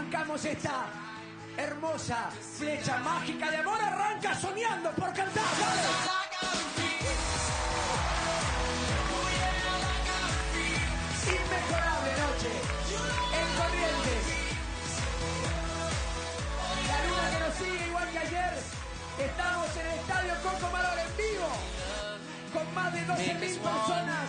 arrancamos esta hermosa flecha mágica de amor. Arranca soñando por cantar. ¡Dale! Inmejorable noche en Corrientes. La luna que nos sigue igual que ayer. Estamos en el estadio Coco Marol en vivo con más de 12.000 personas.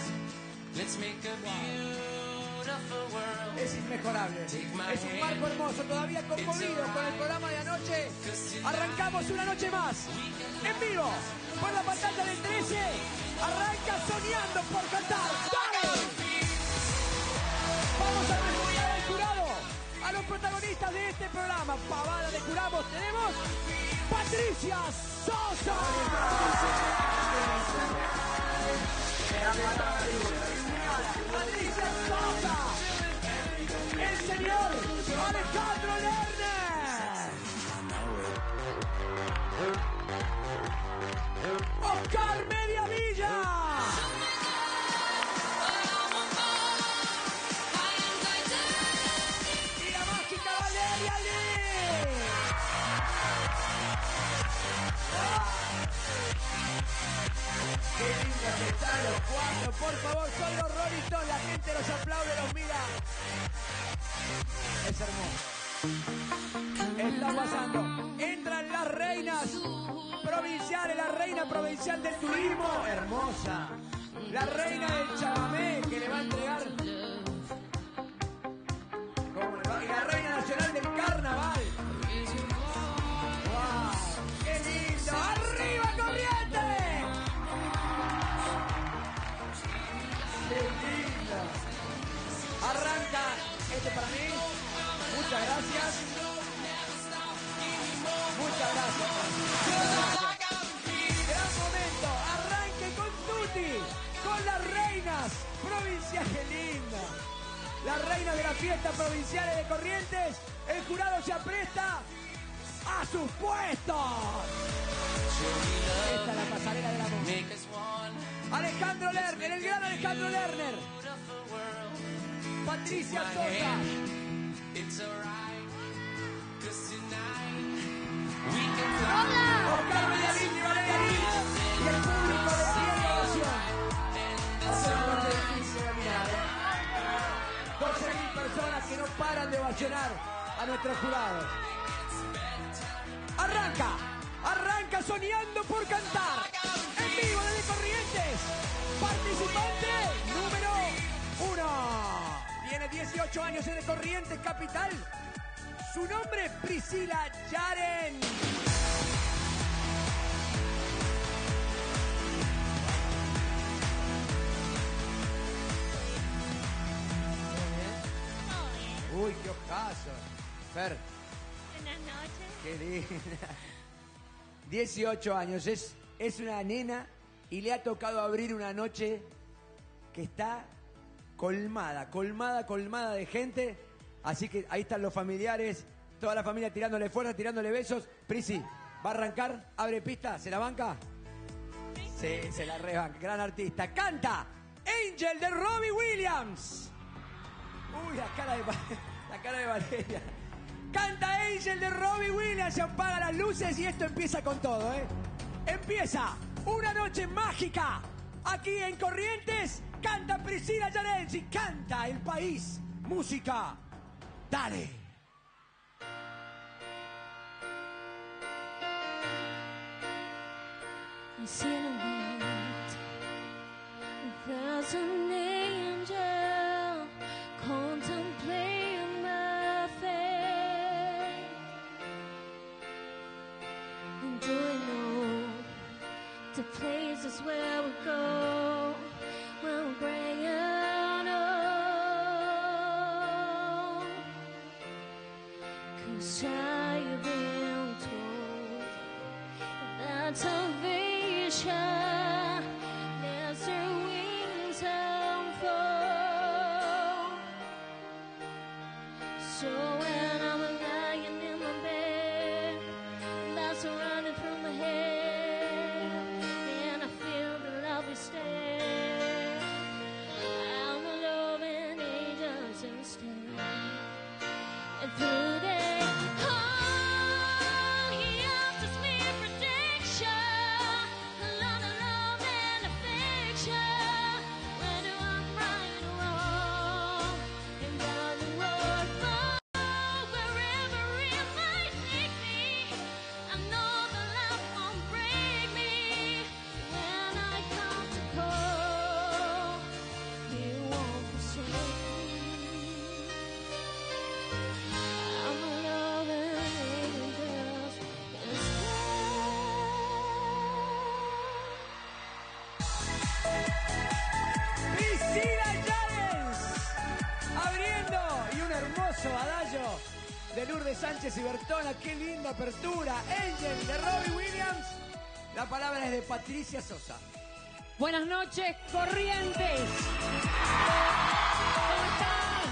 Es inmejorable. Es un marco hermoso. Todavía conmovido con el programa de anoche. Arrancamos una noche más en vivo por la pantalla del 13. Arranca soñando por cantar. ¡Dale! Vamos a presentar al jurado, a los protagonistas de este programa. Pavada de jurados tenemos Patricia Sosa. Patricia Sosa. El señor Alejandro Lerner. Oscar Mediavilla. Qué lindos están los cuatro, por favor, son los Rolling Stones, la gente los aplaude, los mira. Es hermoso. Está pasando. Entran las reinas provinciales, la reina provincial del turismo, hermosa. La reina del chamamé que le va a entregar. ¿Cómo le va? Y la reina nacional del carnaval. ¡Wow! ¡Qué lindo! ¡Arriba, Corrientes! ¡Qué lindo! Arranca este para mí. Muchas gracias. Muchas gracias. Gran momento. Arranque con Tutti. Con las reinas provinciales. Linda. Las reinas de las fiestas provinciales de Corrientes. El jurado se apresta a sus puestos. Esta es la pasarela del amor. Alejandro Lerner, el gran Alejandro Lerner. Patricia Sosa. Oscar Mediavilla y Valeria Lynch. Y el público de pie de ovación. Hace una noche difícil de mirar, 12.000 personas que no paran de ovacionar a nuestros jurados. Arranca soñando por cantar. En vivo desde Corrientes. Participante número 1. Tiene 18 años en Corrientes, capital. Su nombre, Priscila Yaren. Uy, qué ojazo. Fer. Buenas noches. Qué linda. 18 años, es una nena y le ha tocado abrir una noche que está colmada de gente. Así que ahí están los familiares, toda la familia tirándole fuerza, tirándole besos. Prisi, ¿va a arrancar? ¿Abre pista? ¿Se la banca? Sí, se la rebanca. Gran artista. Canta Angel de Robbie Williams. Uy, la cara de Valeria. Canta Angel de Robbie Williams. Se apagan las luces y esto empieza con todo, ¿eh? Empieza una noche mágica. Aquí en Corrientes canta Priscila Yaren y canta el país. Música. Dale. There's an angel contemplating my fate. And do we know the places where we go when we're growing old? 'Cause I've been told that's a vision. There's their wings unfold. So when I'm lying in my bed, that's running through my head, and I feel the love is stare. I'm a loving angels instead. And through the aplauso a Dayo de Lourdes Sánchez y Bertona. Qué linda apertura. Angel de Robbie Williams. La palabra es de Patricia Sosa. Buenas noches, Corrientes. ¿Cómo están?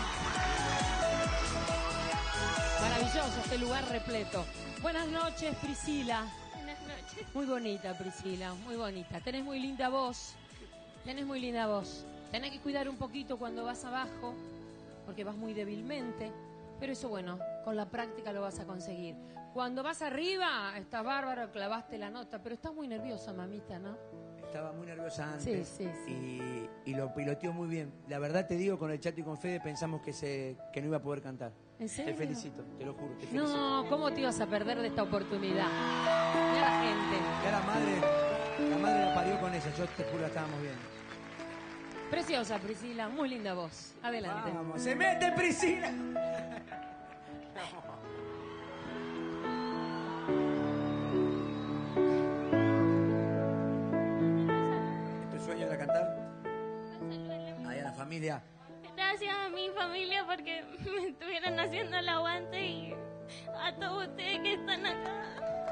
Maravilloso este lugar repleto. Buenas noches, Priscila. Buenas noches. Muy bonita, Priscila, muy bonita. Tenés muy linda voz. Tenés muy linda voz. Tenés que cuidar un poquito cuando vas abajo, porque vas muy débilmente. Pero eso, bueno, con la práctica lo vas a conseguir. Cuando vas arriba, estás bárbaro, clavaste la nota. Pero estás muy nerviosa, mamita, ¿no? Estaba muy nerviosa antes. Sí. Y lo piloteó muy bien. La verdad te digo, con el Chato y con Fede pensamos que no iba a poder cantar. ¿En serio? Te felicito, te lo juro, te felicito. No, ¿cómo te ibas a perder de esta oportunidad? Mira la gente. Ya la madre la parió con ella, yo te juro, la estábamos viendo. Preciosa, Priscila, muy linda voz. Adelante. Vamos, se mete Priscila. ¿Es tu sueño era cantar? Ahí a la familia. Gracias a mi familia porque me estuvieron haciendo el aguante y a todos ustedes que están acá.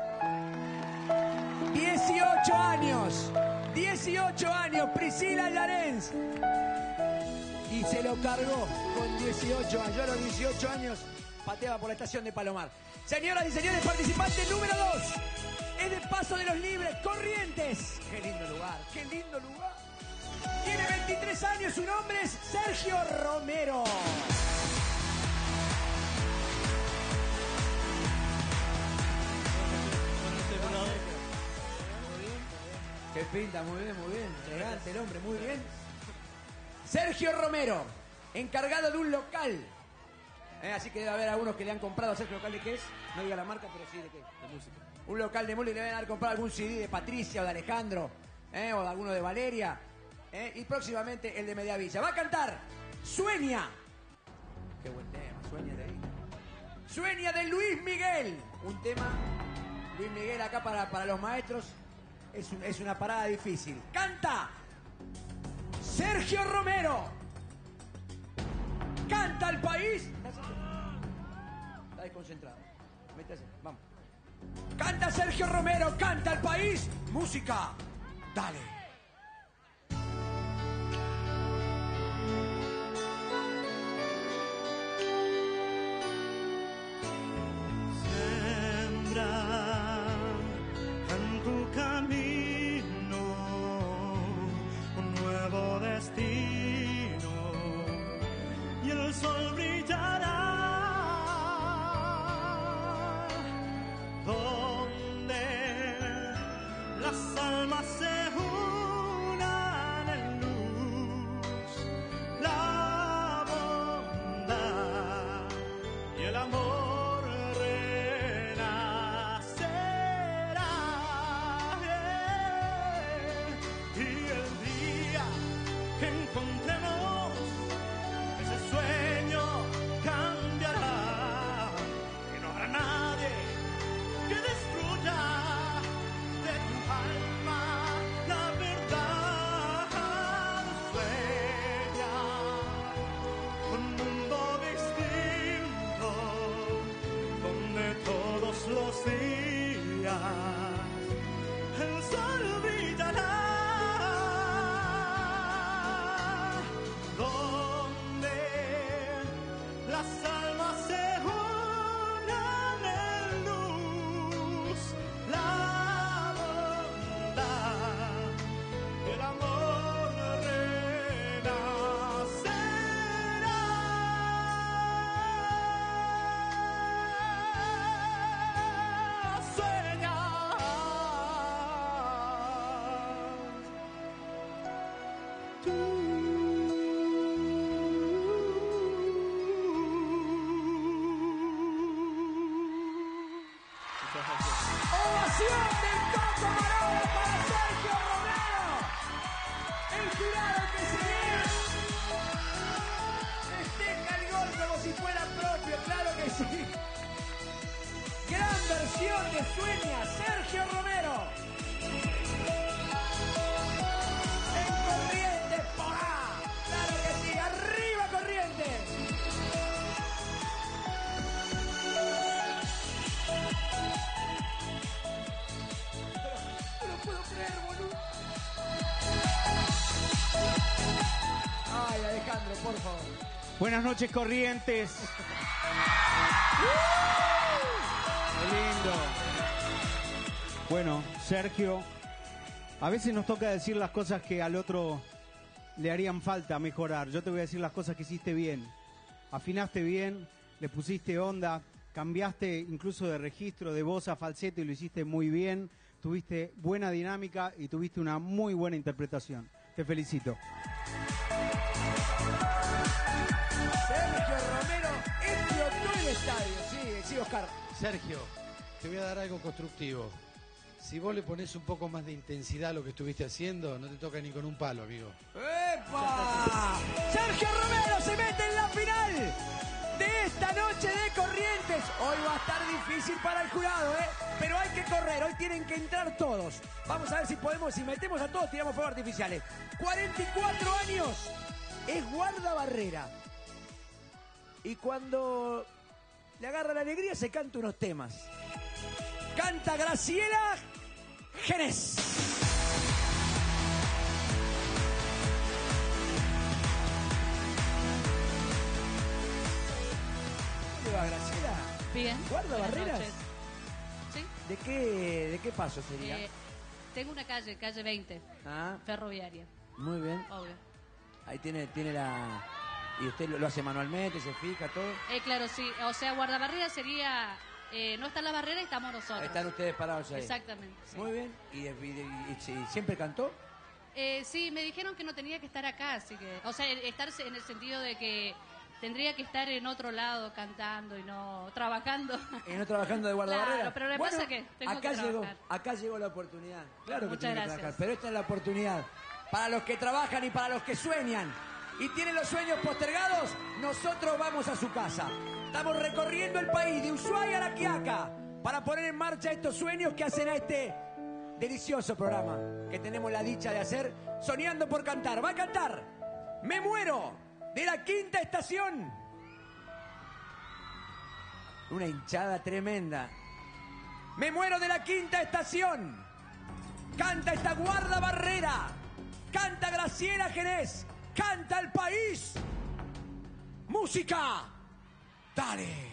18 años. 18 años, Priscila Llarens. Y se lo cargó con 18 años. Yo a los 18 años pateaba por la estación de Palomar. Señoras y señores, participante número 2. Es de Paso de los Libres, Corrientes. Qué lindo lugar, qué lindo lugar. Tiene 23 años, su nombre es Sergio Romero. Qué pinta, muy bien, elegante el hombre, muy bien. Sergio Romero, encargado de un local. Así que debe haber algunos que le han comprado a Sergio. ¿Local de qué es? No diga la marca, pero sí de qué. De música. Un local de música, le deben haber comprado algún CD de Patricia o de Alejandro, o de alguno de Valeria. Y próximamente el de Mediavilla. Va a cantar Sueña. Qué buen tema, Sueña de ahí. Sueña de Luis Miguel. Un tema, Luis Miguel acá para los maestros. Es una parada difícil. Canta Sergio Romero. Canta el país. Está desconcentrado. Métase, vamos. Canta Sergio Romero, canta el país. Música. Dale. En tu camino un nuevo destino y el sol brillará donde las almas se unan en luz, la bondad y el amor. Encontremos ese sueño, cambiará y no habrá nadie que destruya de tu alma la verdad. Sueña un mundo distinto donde todos los días el sol brillará. Las almas se unan en luz, la bondad y el amor renacerá. Sueña. Ovación del Coco Marola para Sergio Romero. El jurado que se festeja el gol como si fuera propio, claro que sí. Gran versión de Sueña, Sergio Romero. En Corrientes, porá. Claro que sí, arriba Corrientes. Buenas noches, Corrientes. Qué lindo. Bueno, Sergio, a veces nos toca decir las cosas que al otro le harían falta mejorar. Yo te voy a decir las cosas que hiciste bien. Afinaste bien, le pusiste onda, cambiaste incluso de registro, de voz a falseto y lo hiciste muy bien. Tuviste buena dinámica y tuviste una muy buena interpretación. Te felicito. Sergio Romero explotó el estadio. Sí, Oscar. Sergio, te voy a dar algo constructivo. Si vos le pones un poco más de intensidad a lo que estuviste haciendo, no te toca ni con un palo, amigo. ¡Epa! Sergio Romero se mete en la final de esta noche de Corrientes. Hoy va a estar difícil para el jurado, pero hay que correr. Hoy tienen que entrar todos. Vamos a ver si podemos, si metemos a todos, tiramos fuegos artificiales. 44 años. Es guardabarrera. Y cuando le agarra la alegría, se canta unos temas. Canta Graciela Génez. ¿Cómo le va, Graciela? Bien. ¿Guarda Buenas barreras? noches. Sí. ¿De qué paso sería? Tengo una calle 20, Ah, ferroviaria, muy bien. obvio. Ahí tiene la... ¿Y usted lo hace manualmente, se fija, todo? Claro, sí. O sea, guardabarrera sería... no está la barrera y estamos nosotros. Están ustedes parados ahí. Exactamente. Sí. Muy bien. ¿Y siempre cantó? Sí, me dijeron que no tenía que estar acá, así que... O sea, estar en el sentido de que tendría que estar en otro lado cantando y no trabajando. Y no trabajando de guardabarrera. Claro, pero le pasa que tengo acá que trabajar. Acá llegó la oportunidad. Claro que Muchas tiene que gracias. trabajar, pero esta es la oportunidad. Para los que trabajan y para los que sueñan y tienen los sueños postergados, nosotros vamos a su casa. Estamos recorriendo el país de Ushuaia a La Quiaca para poner en marcha estos sueños que hacen a este delicioso programa que tenemos la dicha de hacer, Soñando por Cantar. Va a cantar Me Muero, de La Quinta Estación. Una hinchada tremenda. Me muero, de La Quinta Estación. Canta esta guardabarrera. Canta Graciela Génez. Canta el país. Música. Dale.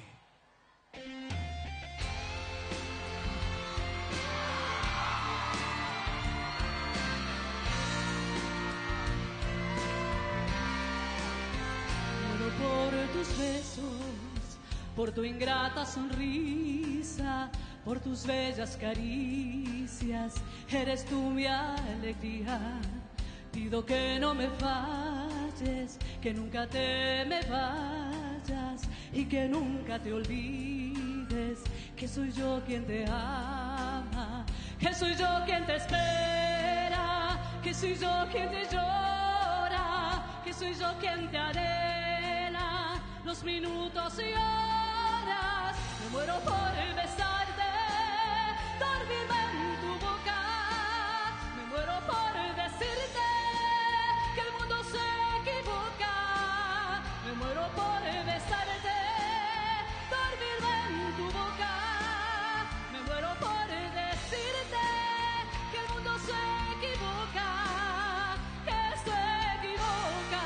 Muero por tus besos, por tu ingrata sonrisa, por tus bellas caricias, eres tú mi alegría. Pido que no me falles, que nunca te me vayas y que nunca te olvides que soy yo quien te ama, que soy yo quien te espera, que soy yo quien te llora, que soy yo quien te anhela los minutos y horas. Me muero por besarte, dormirme en tu boca, me muero por decirte que el mundo se equivoca, me muero por besarte, dormirme en tu boca, me muero por decirte que el mundo se equivoca, que se equivoca,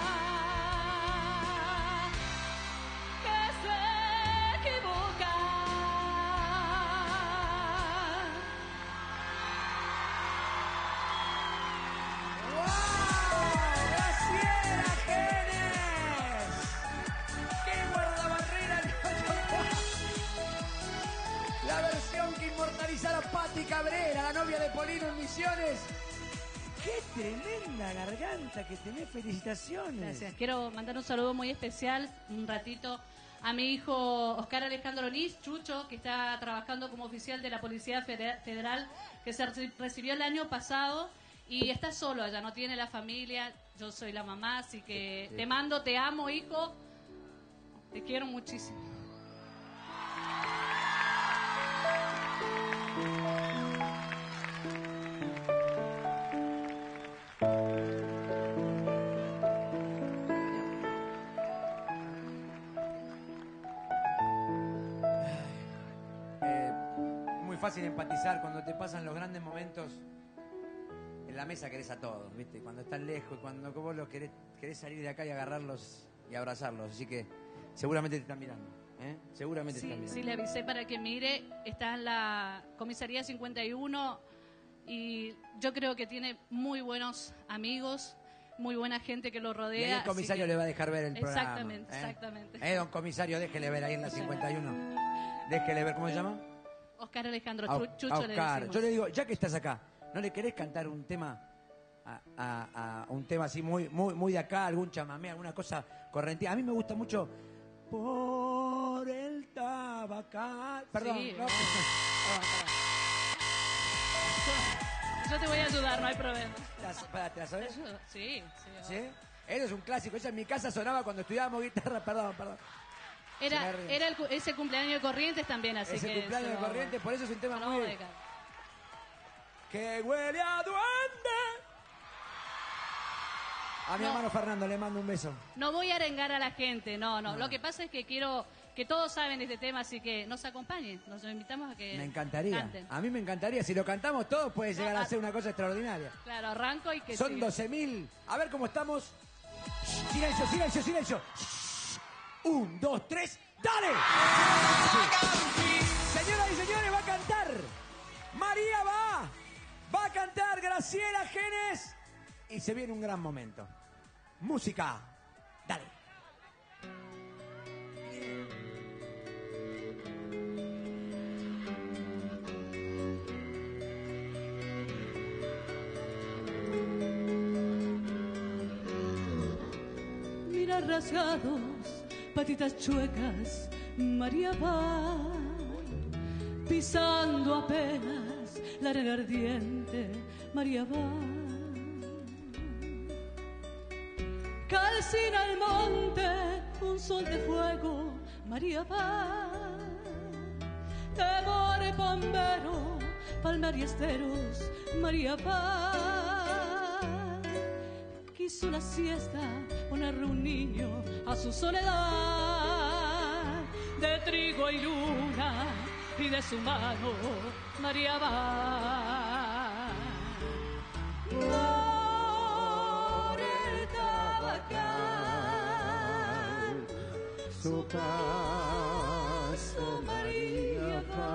que se equivoca. ¡Graciela Génez! ¡Qué guardabarrera! La versión que inmortalizara Patti Cabrera, la novia de Polino en Misiones. ¡Qué tremenda garganta que tenés! ¡Felicitaciones! Gracias. Quiero mandar un saludo muy especial, un ratito, a mi hijo Oscar Alejandro Liz, Chucho, que está trabajando como oficial de la Policía Federal, que se recibió el año pasado y está solo allá, no tiene la familia. Yo soy la mamá, así que te mando, te amo, hijo. Te quiero muchísimo. Muy fácil empatizar cuando te pasan los grandes momentos. En la mesa querés a todos, ¿viste? Cuando están lejos, cuando vos los querés salir de acá y agarrarlos y abrazarlos. Así que seguramente te están mirando. Seguramente te están mirando. Sí, le avisé para que mire. Está en la comisaría 51 y yo creo que tiene muy buenos amigos, muy buena gente que lo rodea. Y ahí el comisario le va a dejar ver el programa. Exactamente, exactamente. Don comisario, déjele ver ahí en la 51. Déjele ver, ¿cómo se llama? Oscar Alejandro Chucho le Oscar. decimos. Yo le digo, ya que estás acá, ¿no le querés cantar un tema a un tema así muy de acá, algún chamamé, alguna cosa correntina? A mí me gusta mucho Por el Tabacal. Perdón, Sí, no. Yo te voy a ayudar, no hay problema. ¿Te la sabes? Sí. ¿Sí? Eso es un clásico. Eso en mi casa sonaba cuando estudiábamos guitarra. Perdón. Era ese cumpleaños de Corrientes también, así Ese que... cumpleaños de Corrientes, por eso es un tema no muy... vamos a dejar. Que huele a duende. A mi hermano Fernando le mando un beso. No voy a arengar a la gente, no. Lo que pasa es que quiero que todos saben de este tema, así que nos acompañen. Nos invitamos a que Me encantaría. canten. A mí me encantaría. Si lo cantamos todos puede llegar a ser una cosa extraordinaria. Claro, arranco y que Son siga. 12.000. A ver cómo estamos. Silencio. 1, 2, 3, ¡dale! Señoras y señores, va a cantar. María va a cantar Graciela Genes. Y se viene un gran momento. Música. Dale. Mira rasgados, patitas chuecas, María va pisando apenas la arena ardiente, María va. Calcina el monte, un sol de fuego, María va. Temor bombero, palmar y esteros, María va. Quiso la siesta ponerle un niño a su soledad. De trigo y luna y de su mano, María va. Por el Tabacal, Su paso María va,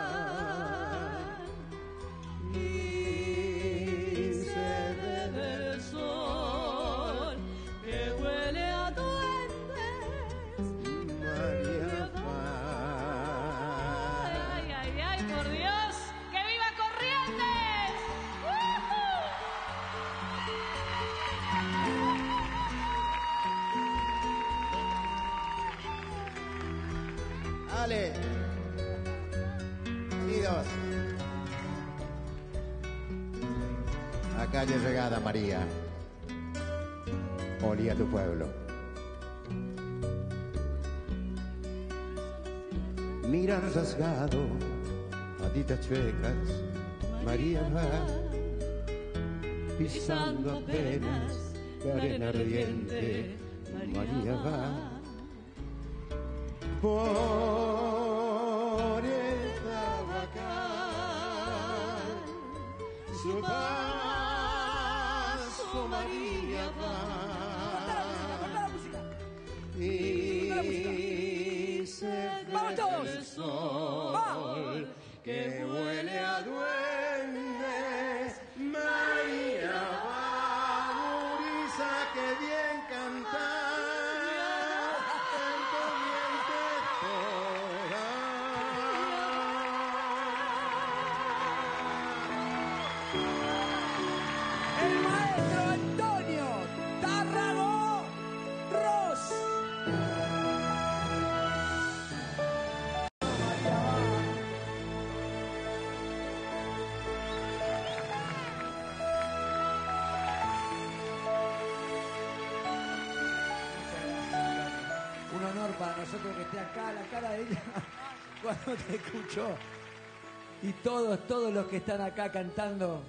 y se bebe el sol que huele a duendes. María va. Ay, por Dios. ¡Que viva Corrientes! Ale, unidos. A calle llegada, María. Olía tu pueblo. Mira rasgado, patitas chuecas, María va pisando apenas la arena ardiente, María va. Por el Tabacal, su paso María va, y se ¡Vamos todos! el sol que huele a duendes. María va, Murisa, que bien cantar. El maestro Antonio Tárrago Ross. Un honor para nosotros que esté acá, la cara de ella cuando te escuchó. Y todos los que están acá cantando.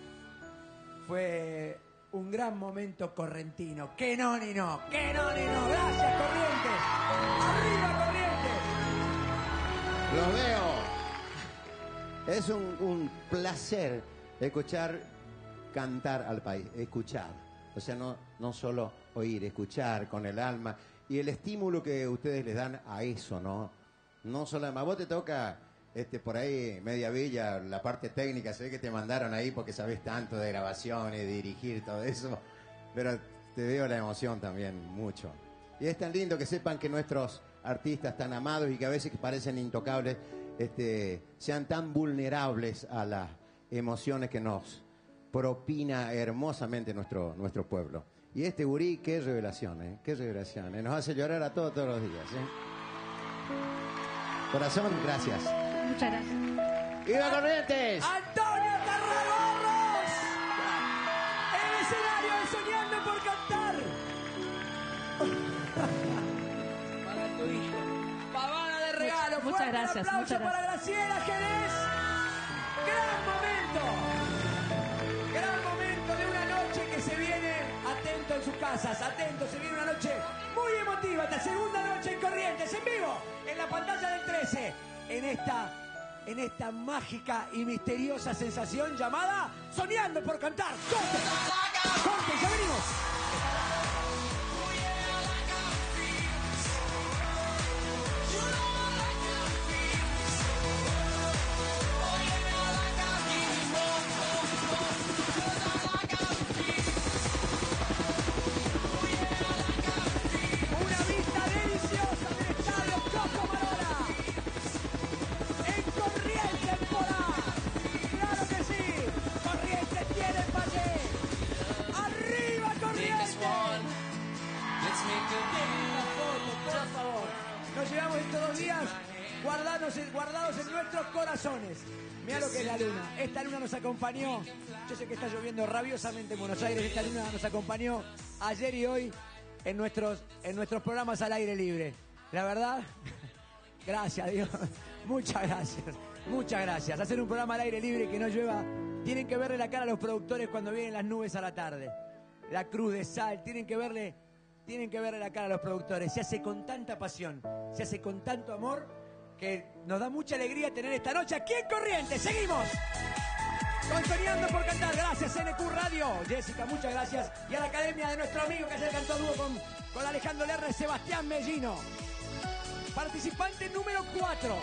Fue un gran momento correntino. ¡Que no, ni no! ¡Que no, ni no! ¡Gracias, Corrientes! ¡Arriba, Corrientes! Los veo. Es un placer escuchar cantar al país. Escuchar. O sea, no solo oír, escuchar con el alma. y el estímulo que ustedes les dan a eso, ¿no? No solamente, a vos te toca por ahí media villa, la parte técnica, se ve que te mandaron ahí porque sabés tanto de grabaciones, de dirigir, todo eso, pero te veo la emoción también, mucho. Y es tan lindo que sepan que nuestros artistas tan amados y que a veces parecen intocables, sean tan vulnerables a las emociones que nos propina hermosamente nuestro pueblo. Y este gurí, qué revelación, qué revelación, nos hace llorar a todos los días. Corazón, gracias. Muchas gracias. ¡Viva Corrientes! ¡Antonio Tarragorros! El escenario de Soñando por Cantar. Para tu hijo. Pavada de regalo. Muchas Fuerte gracias, aplauso muchas para Graciela Jerez. Gran momento de una noche que se viene. Atento en sus casas, atento. Se viene una noche muy emotiva. Esta segunda noche en Corrientes, en vivo, en la pantalla del 13. En esta mágica y misteriosa sensación llamada Soñando por Cantar. ¡Corte, ya venimos! Una vista deliciosa del estadio Coco Marona. En Corrientes por ¡claro que sí! Corrientes tiene el valle. ¡Arriba Corrientes! Una foto, por favor. Nos llevamos estos 2 días guardados en nuestros corazones. Mira lo que es la luna. Esta luna nos acompañó. Yo sé que está lloviendo rabiosamente en Buenos Aires. Esta luna nos acompañó ayer y hoy en nuestros programas al aire libre. La verdad, gracias Dios. Muchas gracias. Muchas gracias. Hacer un programa al aire libre que no llueva. Tienen que verle la cara a los productores cuando vienen las nubes a la tarde. La cruz de sal. Tienen que verle la cara a los productores. Se hace con tanta pasión. Se hace con tanto amor que nos da mucha alegría tener esta noche aquí en Corrientes. ¡Seguimos! Con Soñando por Cantar. Gracias, NQ Radio. Jessica, muchas gracias. Y a la academia de nuestro amigo que ayer cantó dúo con Alejandro Lerner, Sebastián Mellino. Participante número 4.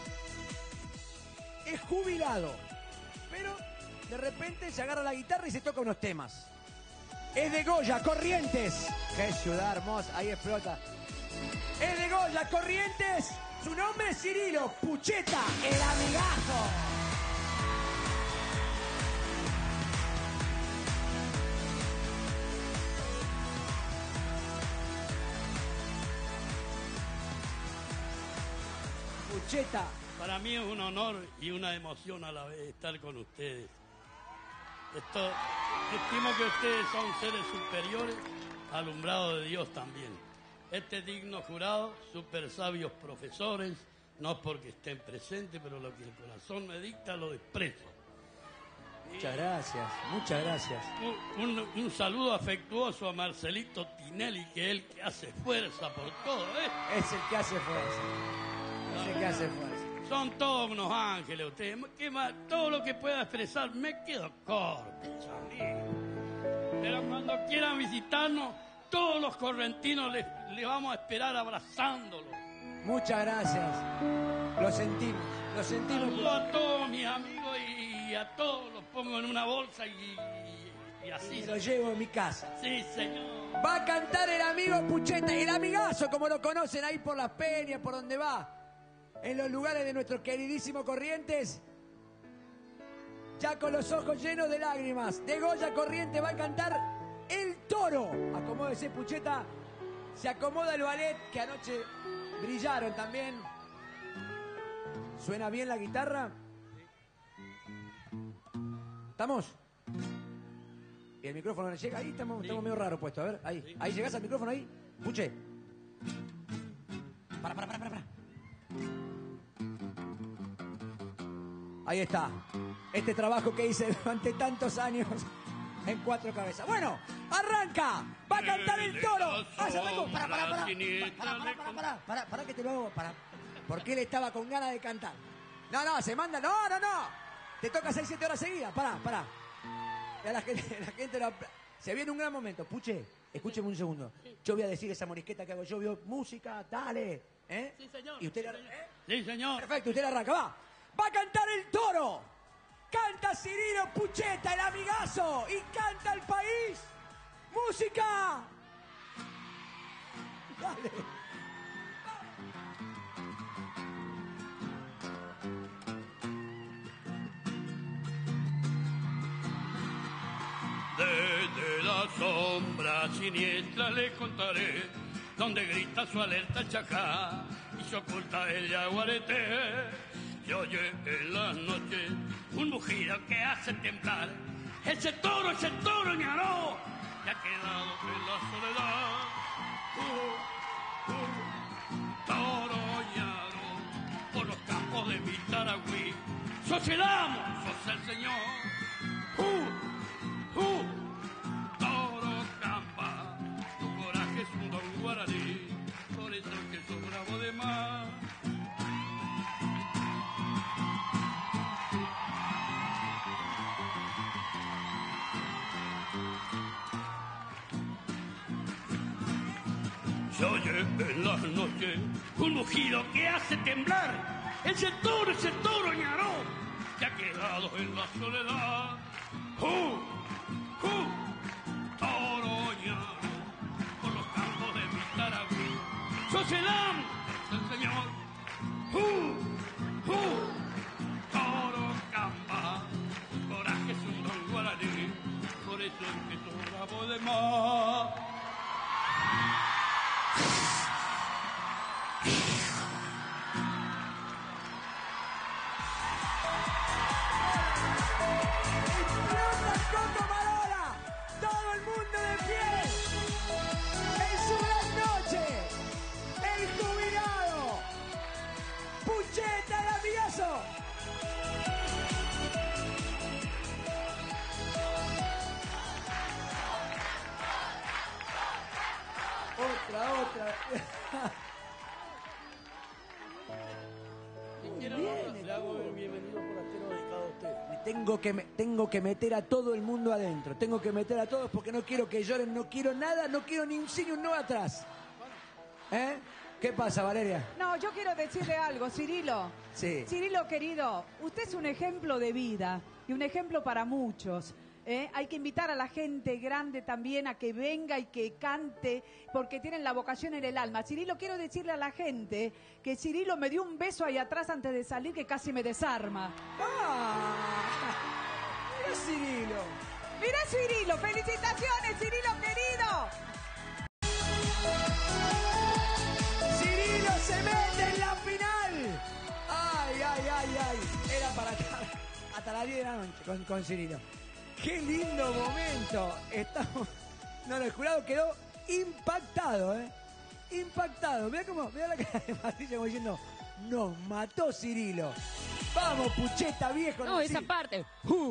Es jubilado. Pero de repente se agarra la guitarra y se toca unos temas. Es de Goya, Corrientes. ¡Qué ciudad hermosa! Ahí explota. Es de Goya, Corrientes. Su nombre es Cirilo Pucheta, el amigazo. Pucheta. Para mí es un honor y una emoción a la vez estar con ustedes. Estimo que ustedes son seres superiores, alumbrados de Dios también. Este digno jurado, súper sabios profesores, no porque estén presentes, pero lo que el corazón me dicta lo expreso. Muchas gracias, muchas gracias. Un saludo afectuoso a Marcelito Tinelli, que es el que hace fuerza por todo, Es el que hace fuerza. Es el que hace fuerza. Son todos unos ángeles ustedes. ¿Qué más? Todo lo que pueda expresar me quedo corto, amigo. Pero cuando quieran visitarnos, todos los correntinos les vamos a esperar abrazándolos. Muchas gracias. Lo sentimos. Saludo a todos mis amigos y a todos los pongo en una bolsa y así. Y lo llevo en mi casa. Sí, señor. Va a cantar el amigo Pucheta, el amigazo, como lo conocen ahí por las peñas, por donde va. En los lugares de nuestro queridísimo Corrientes. Ya con los ojos llenos de lágrimas. De Goya Corrientes va a cantar El Toro. Acomódese, Pucheta. Se acomoda el ballet que anoche brillaron también. ¿Suena bien la guitarra? ¿Estamos? ¿Y el micrófono no llega? Ahí estamos medio raro puesto. A ver, ahí. Sí. ¿Ahí llegás al micrófono ahí? Puche. Para. Ahí está. Este trabajo que hice durante tantos años en 4 cabezas. Bueno, arranca. Va a cantar El Toro. Arrancó. Para que te lo hago. Porque él estaba con ganas de cantar. No, se manda. No. Te toca 6-7 horas seguidas. Pará. Y a la gente Se viene un gran momento. Puche, escúcheme un segundo. Yo voy a decir esa morisqueta que hago yo. Veo música, dale. ¿Eh? Sí, señor. Y usted la... Sí, señor. Perfecto, usted la arranca, va. Va a cantar el toro. Canta Cirilo Pucheta, el amigazo. Y canta el país. ¡Música! Dale. Desde la sombra siniestra le contaré, donde grita su alerta el chacá y se oculta el yaguareté. Se oye en las noches un mugido que hace temblar. Ese toro ñaró, ya ha quedado en la soledad. Toro ñaró, por los campos de Vitaragüí. Sos el amo, sos el señor. Toro Camba, tu coraje es un don guaraní, por eso que sos bravo de más. Se oye en las noches un mugido que hace temblar. Ese toro ñaró, que ha quedado en la soledad. Toro ñaró, por los campos de Vitaragüí. Sos el amo, sos el señor. Toro Camba, tu coraje es un don guaraní, por eso es que sos bravo de más. Coco Marola, todo el mundo de pie, en su gran noche, el jubilado, Pucheta el amigazo. Otra. Tengo que meter a todo el mundo adentro. Tengo que meter a todos porque no quiero que lloren, no quiero nada, no quiero ni un sí ni un no atrás. ¿Eh? ¿Qué pasa, Valeria? No, yo quiero decirle algo, Cirilo. Sí. Cirilo, querido, usted es un ejemplo de vida y un ejemplo para muchos. Hay que invitar a la gente grande también a que venga y que cante, porque tienen la vocación en el alma. Cirilo, quiero decirle a la gente que Cirilo me dio un beso ahí atrás antes de salir que casi me desarma. Mira Cirilo. Mira Cirilo, felicitaciones Cirilo querido. Cirilo se mete en la final. Ay. Era para hasta las 10 de la noche con Cirilo. ¡Qué lindo momento! El jurado quedó impactado, ¿eh? Impactado. Mirá la cara de Patricia como diciendo, nos mató Cirilo. Vamos, Pucheta, viejo. No, esa parte.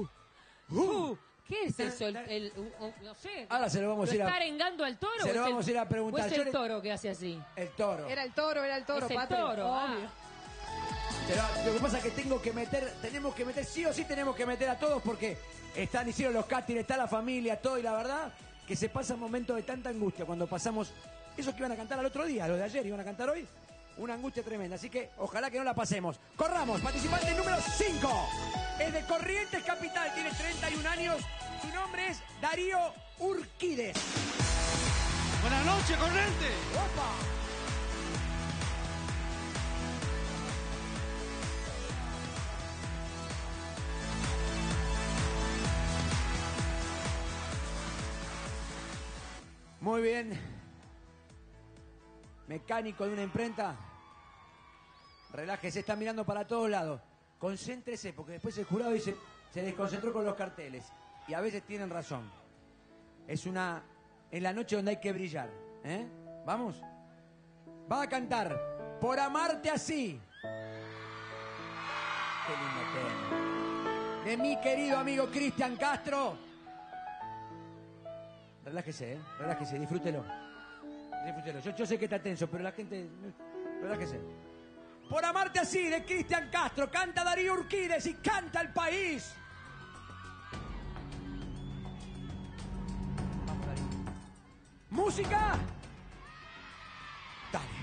¿Qué es eso? No sé. Ahora se lo vamos a ir a... ¿Está arengando al toro? Se lo vamos a ir a preguntar. ¿O es el toro que hace así? El toro. Era el toro, Es el Patri. toro, Obvio. Pero lo que pasa es que tenemos que meter, sí o sí tenemos que meter a todos porque hicieron los castings, está la familia, todo, y la verdad que se pasan momentos de tanta angustia cuando pasamos eso que iban a cantar al otro día, los de ayer iban a cantar hoy, una angustia tremenda, así que ojalá que no la pasemos. Corramos, participante número 5, es de Corrientes Capital, tiene 31 años, su nombre es Darío Urquides. Buenas noches, Corrientes. ¡Opa! Muy bien. Mecánico de una imprenta. Relájese, está mirando para todos lados. Concéntrese, porque después el jurado dice, se desconcentró con los carteles. Y a veces tienen razón. Es la noche donde hay que brillar. ¿Eh? ¿Vamos? Va a cantar Por amarte así. Qué lindo tema. De mi querido amigo Cristian Castro. Relájese, relájese, disfrútelo. Yo sé que está tenso, pero la gente... Relájese. Por amarte así, de Cristian Castro, canta Darío Urquides y canta el país. música. Dale.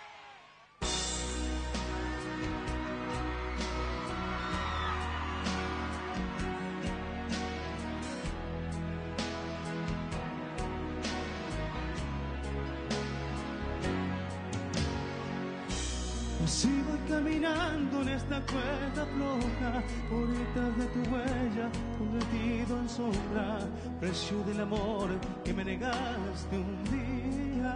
Así voy caminando en esta cuerda floja, por detrás de tu huella, convertido en sombra, precio del amor que me negaste un día.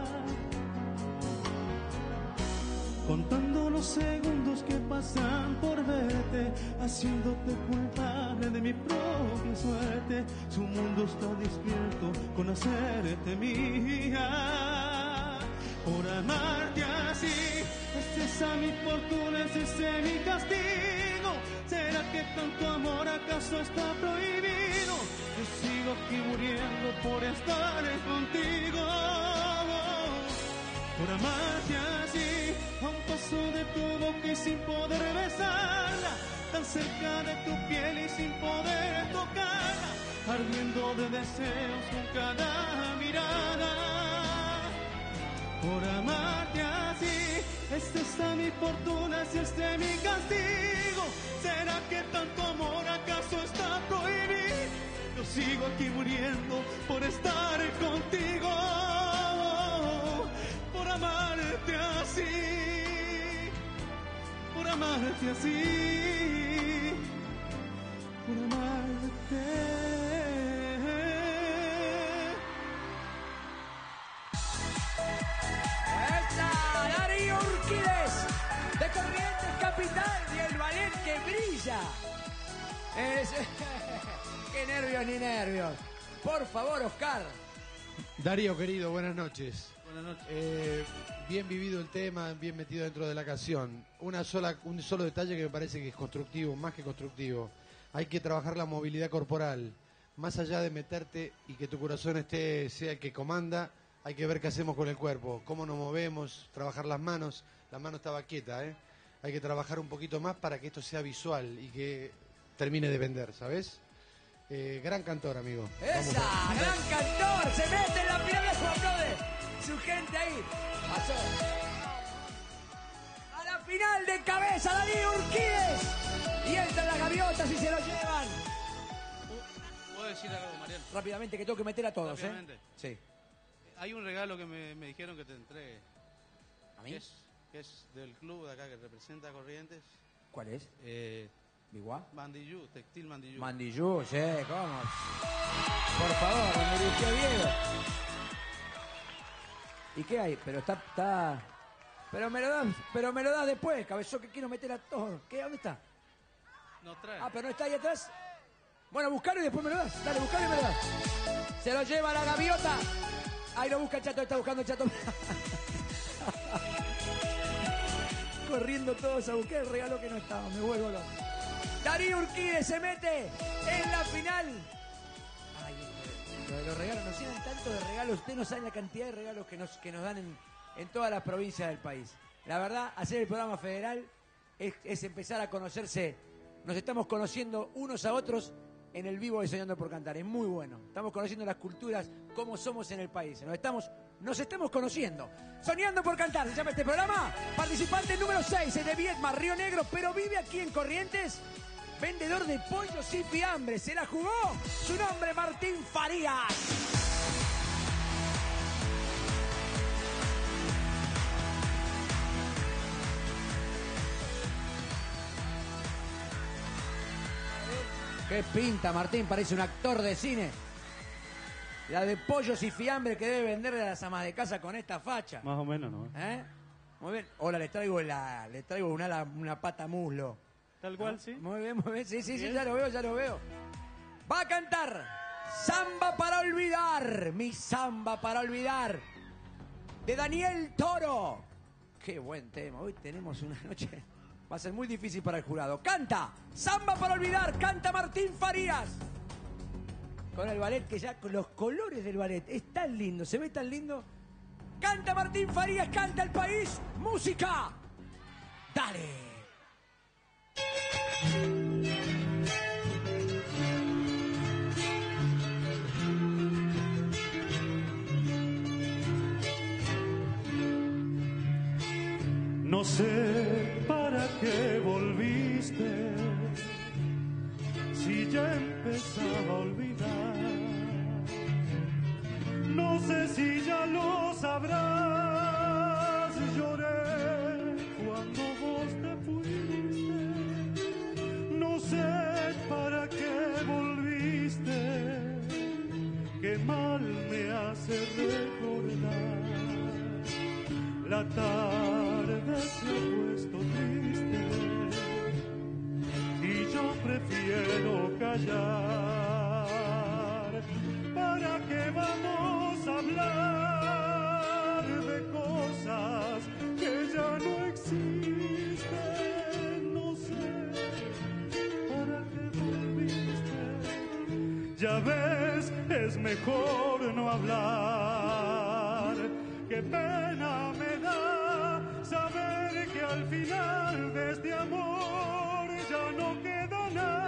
Contando los segundos que pasan por verte, haciéndote culpable de mi propia suerte. Su mundo está despierto con hacerte mía. Por amarte así, ¿es esa mi fortuna, es ese mi castigo? ¿Será que tanto amor acaso está prohibido? Yo sigo aquí muriendo por estar contigo. Por amarte así, a un paso de tu boca y sin poder besarla, tan cerca de tu piel y sin poder tocarla, ardiendo de deseos con cada mirada. Por amarte así, es esta mi fortuna, es este mi castigo. ¿Será que tanto amor acaso está prohibido? Yo sigo aquí muriendo por estar contigo. Por amarte así, por amarte así, por amarte. Darío Urquídez, de Corrientes Capital, y el ballet que brilla. Qué nervios ni nervios. Por favor, Oscar. Darío, querido, buenas noches. Buenas noches. Bien vivido el tema, bien metido dentro de la canción. Un solo detalle que me parece que es constructivo, más que constructivo. Hay que trabajar la movilidad corporal. Más allá de meterte y que tu corazón sea el que comanda, hay que ver qué hacemos con el cuerpo, cómo nos movemos, trabajar las manos. La mano estaba quieta, ¿eh? Hay que trabajar un poquito más para que esto sea visual y que termine de vender, ¿sabes? Gran cantor, amigo. ¡Esa! ¡Gran cantor! Se mete en la final de su aplaude. Su gente ahí. Pasó. A la final de cabeza, Darío Urquídez. Y entran las gaviotas y se lo llevan. ¿Puedo decir algo, Mariano? Rápidamente, que tengo que meter a todos, Rápidamente. Sí. Hay un regalo que me dijeron que te entregue. ¿A mí? Que es del club de acá que representa a Corrientes. ¿Cuál es? ¿Biguá? Mandillú, Textil Mandillú. Mandillú, sí, ¿cómo? Por favor, me dirigió Diego. ¿Y qué hay? Pero está... Pero me lo das después, cabezón, que quiero meter a todos. ¿Qué? ¿Dónde está? No trae. Ah, pero no está ahí atrás. Bueno, buscalo y después me lo das. Dale, buscalo y me lo das. Se lo lleva la gaviota. Ahí lo busca el Chato, está buscando el Chato. Corriendo todos a buscar el regalo que no estaba, me vuelvo loco. Darío Urquídez se mete en la final. Ay, lo de los regalos, nos llenan tanto de regalos. Ustedes no saben la cantidad de regalos que nos dan en todas las provincias del país. La verdad, hacer el programa federal es empezar a conocerse. Nos estamos conociendo unos a otros en el vivo de Soñando por Cantar. Es muy bueno. Estamos conociendo las culturas, cómo somos en el país. Nos estamos conociendo. Soñando por Cantar, se llama este programa. Participante número 6, es de Viedma, Río Negro, pero vive aquí en Corrientes. Vendedor de pollos y fiambres. Se la jugó. Su nombre, Martín Farías. Qué pinta, Martín, parece un actor de cine. La de pollos y fiambre que debe vender a las amas de casa con esta facha. Más o menos, ¿no? Muy bien. Hola, le traigo una pata muslo. Tal cual, sí. Muy bien, muy bien. Sí, ya lo veo. Va a cantar Samba para olvidar, mi samba para olvidar, de Daniel Toro. Qué buen tema. Hoy tenemos una noche... Va a ser muy difícil para el jurado. Canta Samba para olvidar, canta Martín Farías. Con el ballet, que ya con los colores del ballet es tan lindo, se ve tan lindo. Canta Martín Farías, canta el país. Música. Dale. No sé para qué volviste, si ya empezaba a olvidar. No sé si ya lo sabrás, lloré cuando vos te fuiste. No sé para qué volviste, qué mal me hace recordar. La tarde se ha puesto triste y yo prefiero callar. ¿Para qué vamos a hablar de cosas que ya no existen? No sé para qué volviste. Ya ves, es mejor no hablar. Qué pena me da saber que al final de este amor ya no queda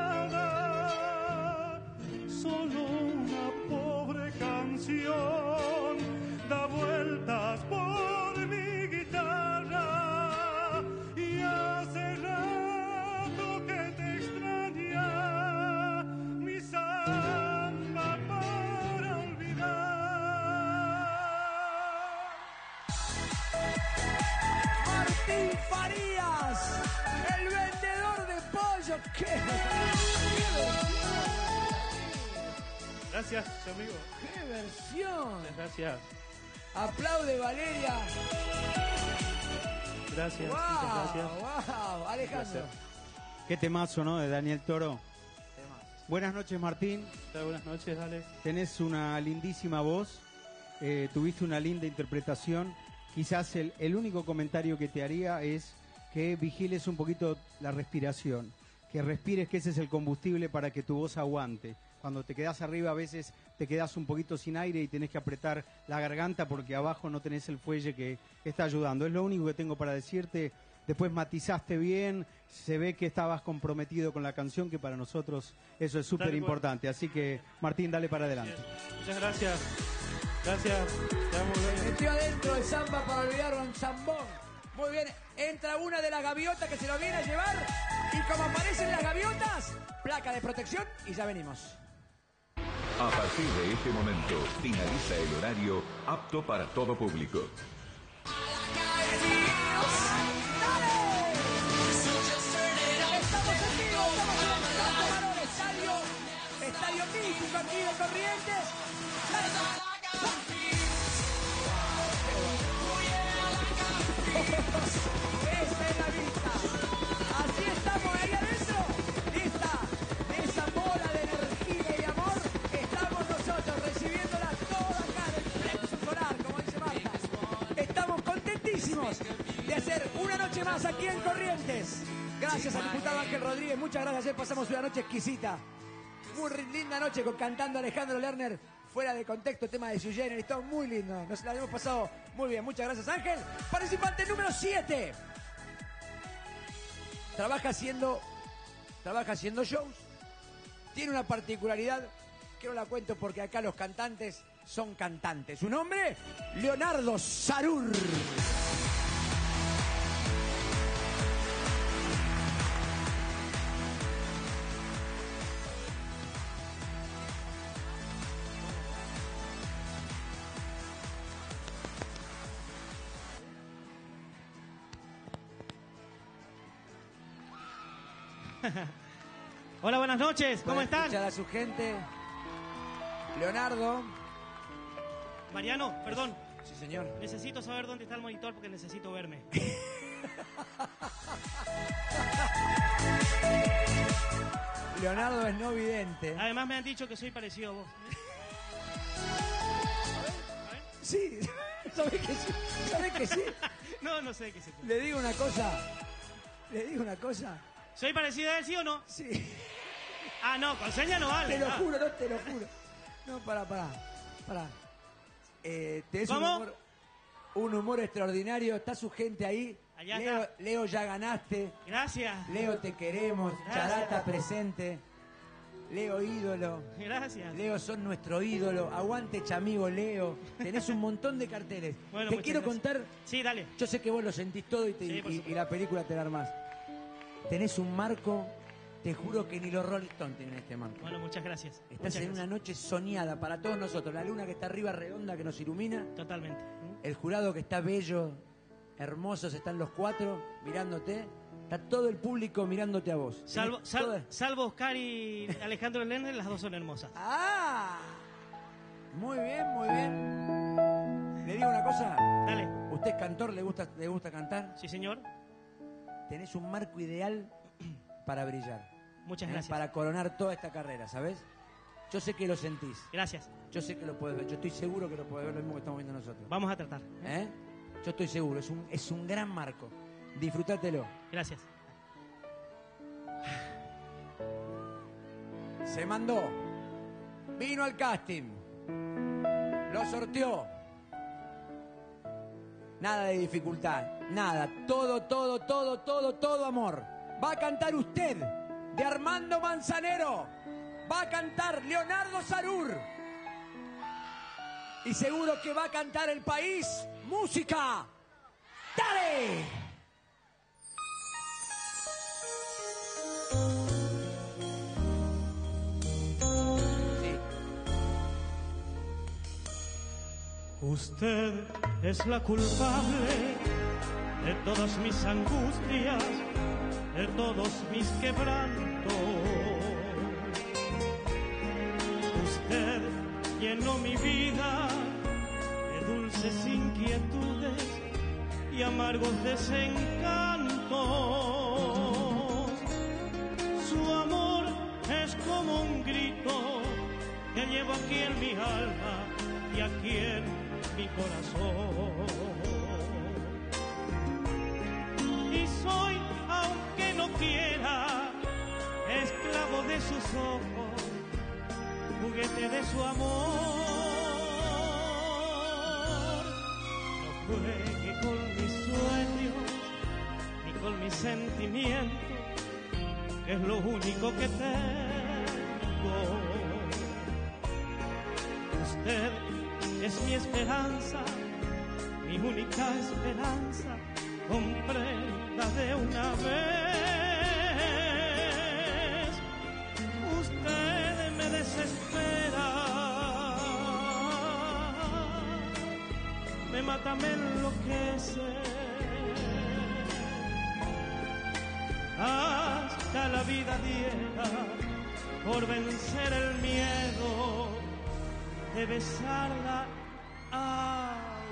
nada. Solo una pobre canción da vueltas por mi guitarra y hace rato que te extraña mi samba para olvidar. Martín Farías, el vendedor de pollo. ¡Qué Gracias, amigo. versión! Gracias. Aplaude, Valeria. Gracias. ¡Wow! Muchas gracias. ¡Wow! Alejandro. Qué temazo, ¿no? De Daniel Toro. Buenas noches, Martín. Buenas noches, Alex. Tenés una lindísima voz, tuviste una linda interpretación. Quizás el único comentario que te haría es que vigiles un poquito la respiración, que respires, que ese es el combustible para que tu voz aguante. Cuando te quedás arriba a veces te quedás un poquito sin aire y tenés que apretar la garganta porque abajo no tenés el fuelle que está ayudando. Es lo único que tengo para decirte. Después matizaste bien, se ve que estabas comprometido con la canción, que para nosotros eso es súper importante. Así que, Martín, dale para adelante. Muchas gracias. Gracias. Te amo, Se metió adentro el samba para olvidar un zambón. Muy bien, entra una de las gaviotas que se lo viene a llevar y como aparecen las gaviotas, placa de protección y ya venimos. A partir de este momento, finaliza el horario apto para todo público. Estamos en vivo, estamos en el Santo Valor, estadio mítico aquí de Corrientes. Esa es la vista. Así estamos ahí adentro. Lista, esa bola de energía y amor, estamos nosotros recibiéndola toda acá del plexo solar, como dice Marta. Estamos contentísimos de hacer una noche más aquí en Corrientes. Gracias al diputado Ángel Rodríguez, muchas gracias. Ayer pasamos una noche exquisita. Muy linda noche cantando Alejandro Lerner. Fuera de contexto, tema de Sui Generis, todo muy lindo. Nos la hemos pasado muy bien. Muchas gracias, Ángel. Participante número 7. Trabaja haciendo shows. Tiene una particularidad que no la cuento porque acá los cantantes son cantantes. Su nombre, Leonardo Sarur. Hola, buenas noches, ¿cómo Puede están? escuchar a su gente. Leonardo. Mariano, perdón. Sí, señor. Necesito saber dónde está el monitor porque necesito verme. Leonardo es no vidente. Además me han dicho que soy parecido a vos. Sí, ¿sabés que sí? ¿Sabés que sí? No sé qué sé. Le digo una cosa. ¿Soy parecido a él, sí o no? Sí. Ah, no, con seña no vale. Te lo Ah. juro, no te lo juro. No, pará. Tenés ¿Cómo? un humor extraordinario. Está su gente ahí. Allá Leo, está. Leo, ya ganaste. Gracias. Leo, te queremos. Gracias. Charata presente. Leo, ídolo. Gracias. Leo, son nuestro ídolo. Aguante, chamigo, Leo. Tenés un montón de carteles. Bueno, te muchas quiero gracias. contar. Sí, dale. Yo sé que vos lo sentís todo Sí, por supuesto. y la película te da más. Tenés un marco, te juro que ni los Rolling Stones tienen este marco. Bueno, muchas gracias. Estás Muchas en una noche soñada para todos nosotros. La luna que está arriba redonda que nos ilumina. Totalmente. El jurado que está bello, hermosos, están los cuatro mirándote. Está todo el público mirándote a vos. Salvo Oscar y Alejandro Lerner, las dos son hermosas. ¡Ah! Muy bien, muy bien. ¿Le digo una cosa? Dale. ¿Usted es cantor? ¿Le gusta cantar? Sí, señor. Tenés un marco ideal para brillar. Muchas gracias. Para coronar toda esta carrera, ¿sabes? Yo sé que lo sentís. Gracias. Yo sé que lo puedes ver. Yo estoy seguro que lo puedes ver lo mismo que estamos viendo nosotros. Vamos a tratar. ¿Eh? Yo estoy seguro. Es un gran marco. Disfrútatelo. Gracias. Se mandó. Vino al casting. Lo sorteó. Nada de dificultad. Nada. Todo amor. Va a cantar usted, de Armando Manzanero. Va a cantar Leonardo Sarur. Y seguro que va a cantar el país. ¡Música! ¡Dale! Usted es la culpable de todas mis angustias, de todos mis quebrantos. Usted llenó mi vida de dulces inquietudes y amargos desencantos. Su amor es como un grito que llevo aquí en mi alma y aquí en mi corazón. Y soy, aunque no quiera, esclavo de sus ojos, juguete de su amor. No juegue con mis sueños ni con mis sentimientos, que es lo único que tengo. Usted es mi esperanza, mi única esperanza, comprenda de una vez. Usted me desespera, me mata, me enloquece, hasta la vida diera por vencer el miedo de besarla a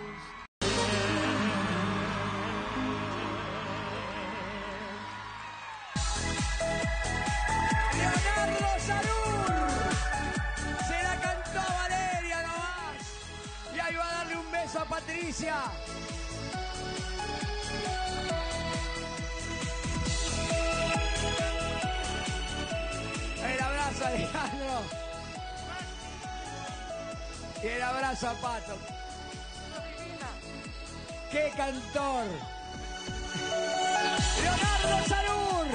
usted. Leonardo Sarur se la cantó a Valeria nomás. Y ahí va a darle un beso a Patricia. El abrazo a Alejandro. Y el abrazo a Pato. ¡Qué cantor! ¡Leonardo Sarur!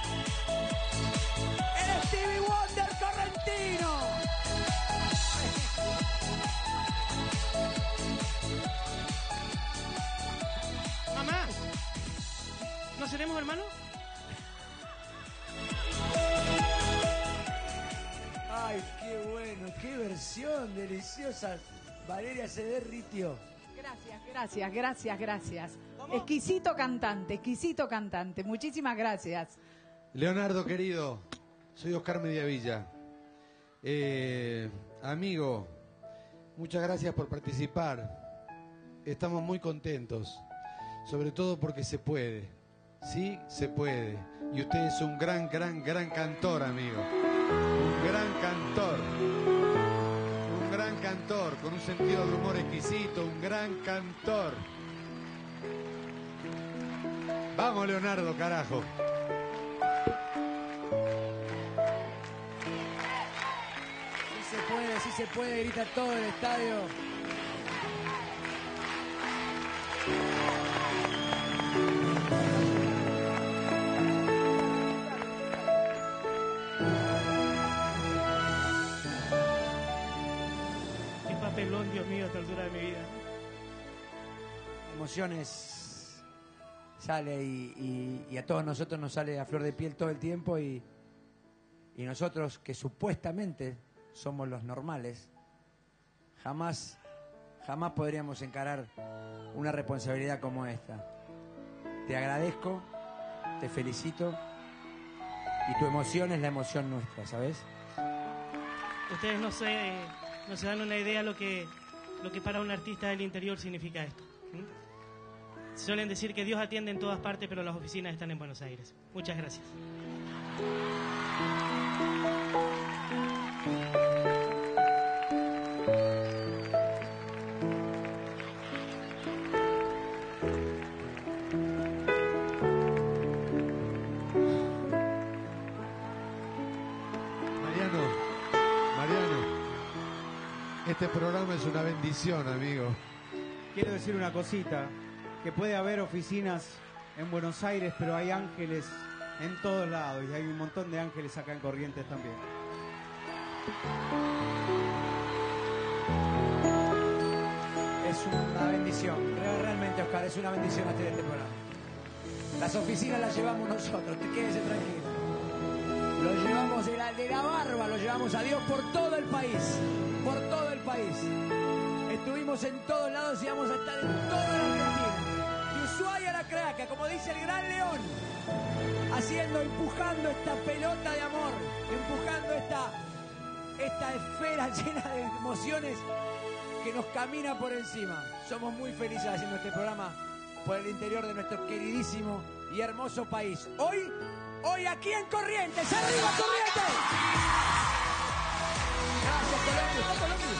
¡El Stevie Wonder correntino! Mamá, ¿no seremos hermanos? ¡Ay, qué bueno! ¡Qué versión deliciosa! Valeria se derritió. Gracias. Exquisito cantante. Muchísimas gracias. Leonardo, querido, soy Oscar Mediavilla. Amigo, muchas gracias por participar. Estamos muy contentos, sobre todo porque se puede. Sí, se puede. Y usted es un gran cantor, amigo. Un gran cantor, con un sentido de humor exquisito, un gran cantor. Vamos, Leonardo, carajo. Sí se puede, grita todo el estadio. emociones sale y a todos nosotros nos sale a flor de piel todo el tiempo y nosotros que supuestamente somos los normales, jamás podríamos encarar una responsabilidad como esta. Te agradezco, te felicito y tu emoción es la emoción nuestra, ¿sabes? Ustedes no se dan una idea lo que para un artista del interior significa esto. Suelen decir que Dios atiende en todas partes, pero las oficinas están en Buenos Aires. Muchas gracias. Mariano, este programa es una bendición, amigo. Quiero decir una cosita, que puede haber oficinas en Buenos Aires, pero hay ángeles en todos lados y hay un montón de ángeles acá en Corrientes también. Es una bendición, realmente, Oscar, es una bendición hacer este programa. Las oficinas las llevamos nosotros, quédese tranquilo. Lo llevamos de la barba, lo llevamos a Dios por todo el país, por todo el país. Estuvimos en todos lados y vamos a estar en toda la Argentina. De Ushuaia a La Craca, como dice el Gran León, empujando esta pelota de amor, empujando esta esfera llena de emociones que nos camina por encima. Somos muy felices haciendo este programa por el interior de nuestro queridísimo y hermoso país. Hoy aquí en Corrientes, ¡arriba Corrientes! Gracias, Colombia.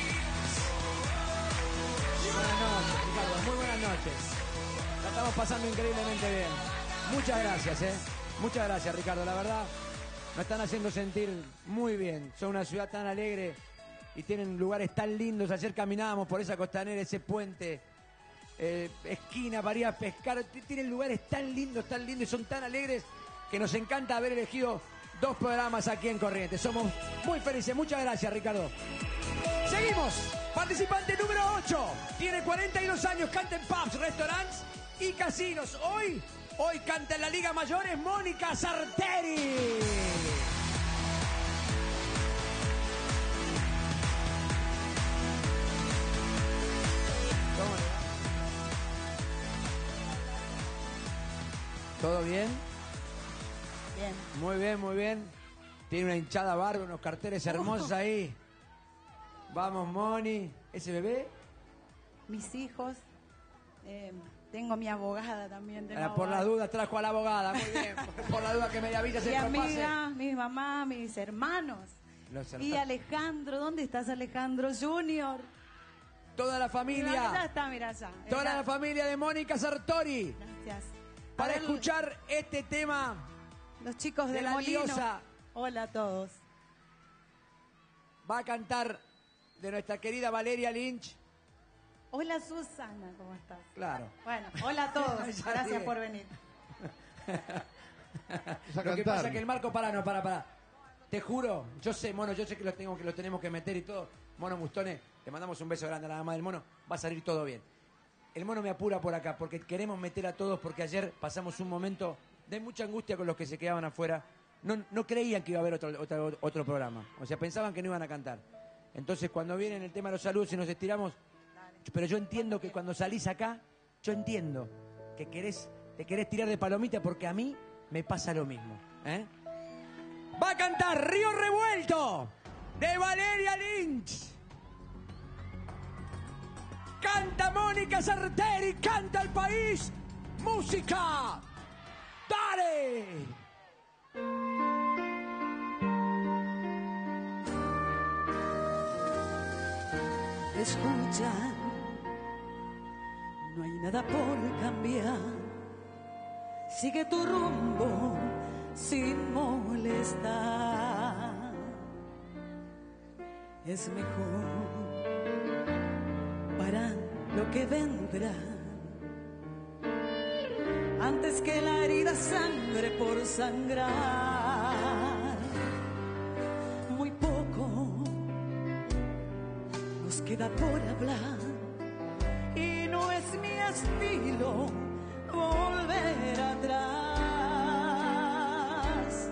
Buenas noches, Ricardo, muy buenas noches. La estamos pasando increíblemente bien. Muchas gracias, Muchas gracias, Ricardo. La verdad, nos están haciendo sentir muy bien. Son una ciudad tan alegre y tienen lugares tan lindos. Ayer caminábamos por esa costanera, ese puente, esquina para ir a pescar. Tienen lugares tan lindos y son tan alegres que nos encanta haber elegido 2 programas aquí en Corrientes. Somos muy felices. Muchas gracias, Ricardo. Seguimos. Participante número 8. Tiene 42 años, canta en pubs, restaurantes y casinos. Hoy canta en la Liga Mayor, es Mónica Sarteri. ¿Todo bien? Bien. Muy bien, muy bien. Tiene una hinchada barba, unos carteles hermosos ahí. Vamos, Moni. ¿Ese bebé? Mis hijos. Tengo mi abogada también. Por la duda trajo a la abogada. Muy bien. Por la duda que Media Villa se mi propase. amiga, mi mamá, mis hermanos. Y Alejandro. ¿Dónde estás, Alejandro Junior? Toda la familia. Ya está, mira allá. Toda la familia de Mónica Sartori. Gracias. Para escuchar este tema. Los chicos de del la Molino. diosa. Hola a todos. Va a cantar de nuestra querida Valeria Lynch. Hola Susana, ¿cómo estás? Claro. Bueno, hola a todos. Ya Gracias sigue. por venir. Lo que pasa es que el Marco, para. Te juro, yo sé que lo tenemos que meter y todo. Mono Mustone, te mandamos un beso grande a la mamá del mono, va a salir todo bien. El mono me apura por acá porque queremos meter a todos porque ayer pasamos un momento de mucha angustia con los que se quedaban afuera. No creían que iba a haber otro programa. O sea, pensaban que no iban a cantar. Entonces, cuando viene el tema de los saludos y nos estiramos... Pero yo entiendo que cuando salís acá, yo entiendo que te querés tirar de palomita porque a mí me pasa lo mismo. Va a cantar Río Revuelto de Valeria Lynch. Canta Mónica Sarteri, canta el país. Música. ¡Dale! Escucha, no hay nada por cambiar. Sigue tu rumbo sin molestar. Es mejor para lo que vendrá. Antes que la herida sangre por sangrar. Muy poco nos queda por hablar. Y no es mi estilo volver atrás.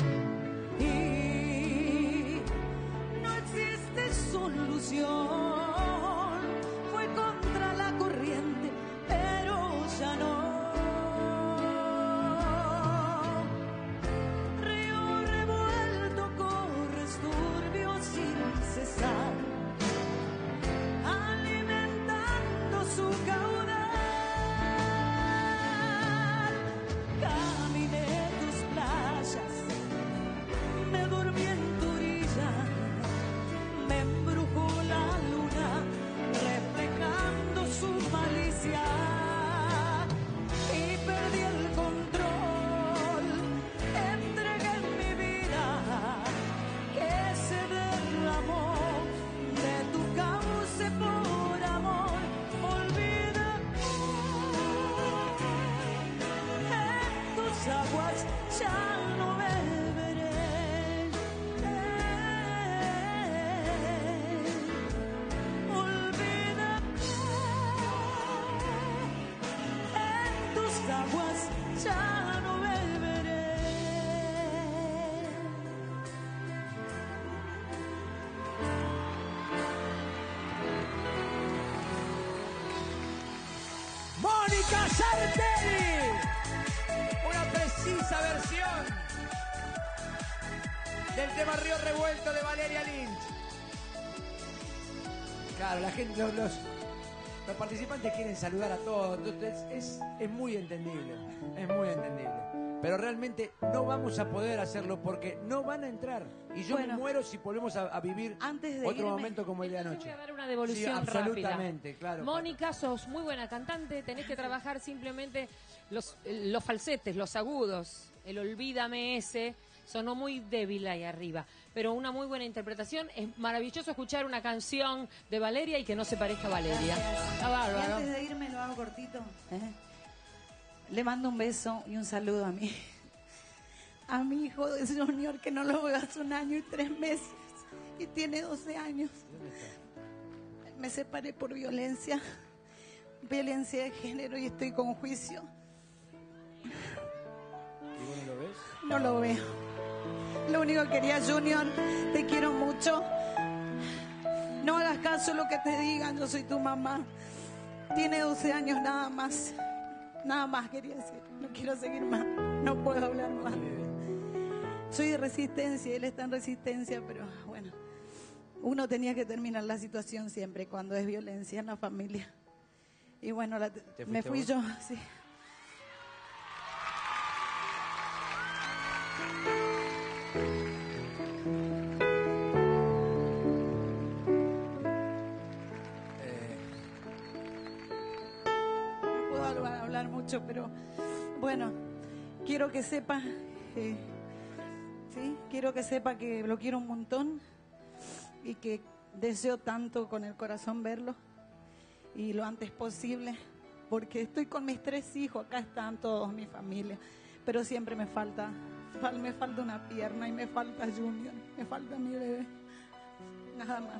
Y no existe solución, fue contra la corriente, pero ya no. Río revuelto corres turbio sin cesar, alimentando su caudal. Caminé tus playas, me dormí en tu orilla, me embrujó la luna, reflejando su malicia, y perdí el control, entregué mi vida, que se derramó de tu cauce por amor. Olvida en tus aguas, ya no beberé. Olvida en tus aguas, ya no beberé. Mónica Sarteri, una precisa versión del tema Río Revuelto de Valeria Lynch. Claro, la gente, los participantes quieren saludar a todos, entonces es muy entendible, es muy entendible. Pero realmente no vamos a poder hacerlo porque no van a entrar. Y yo me muero si volvemos a vivir Antes de otro irme, momento como el de anoche. Voy a dar una devolución Sí, absolutamente, rápida. claro. Mónica, sos muy buena cantante, tenés que trabajar simplemente los falsetes, los agudos, el olvídame ese, sonó muy débil ahí arriba, pero una muy buena interpretación. Es maravilloso escuchar una canción de Valeria y que no se parezca a Valeria. Está Y bárbaro. antes de irme lo hago cortito. Le mando un beso y un saludo a mi hijo de Junior, que no lo veo hace 1 año y 3 meses y tiene 12 años. Me separé por violencia de género y estoy con juicio. ¿Y vos no lo ves? No lo veo. Lo único que quería, Junior, te quiero mucho. No hagas caso a lo que te digan, yo soy tu mamá. Tiene 12 años nada más. Nada más quería decir. No quiero seguir más. No puedo hablar más. Soy de Resistencia, él está en Resistencia, pero bueno. Uno tenía que terminar la situación siempre cuando es violencia en la familia. Y bueno, me fui vos? yo, sí. No puedo hablar mucho, pero bueno, quiero que sepa, sí, quiero que sepa que lo quiero un montón y que deseo tanto con el corazón verlo y lo antes posible, porque estoy con mis 3 hijos, acá están todos, mi familia, pero siempre me falta una pierna y me falta Junior, me falta mi bebé, nada más.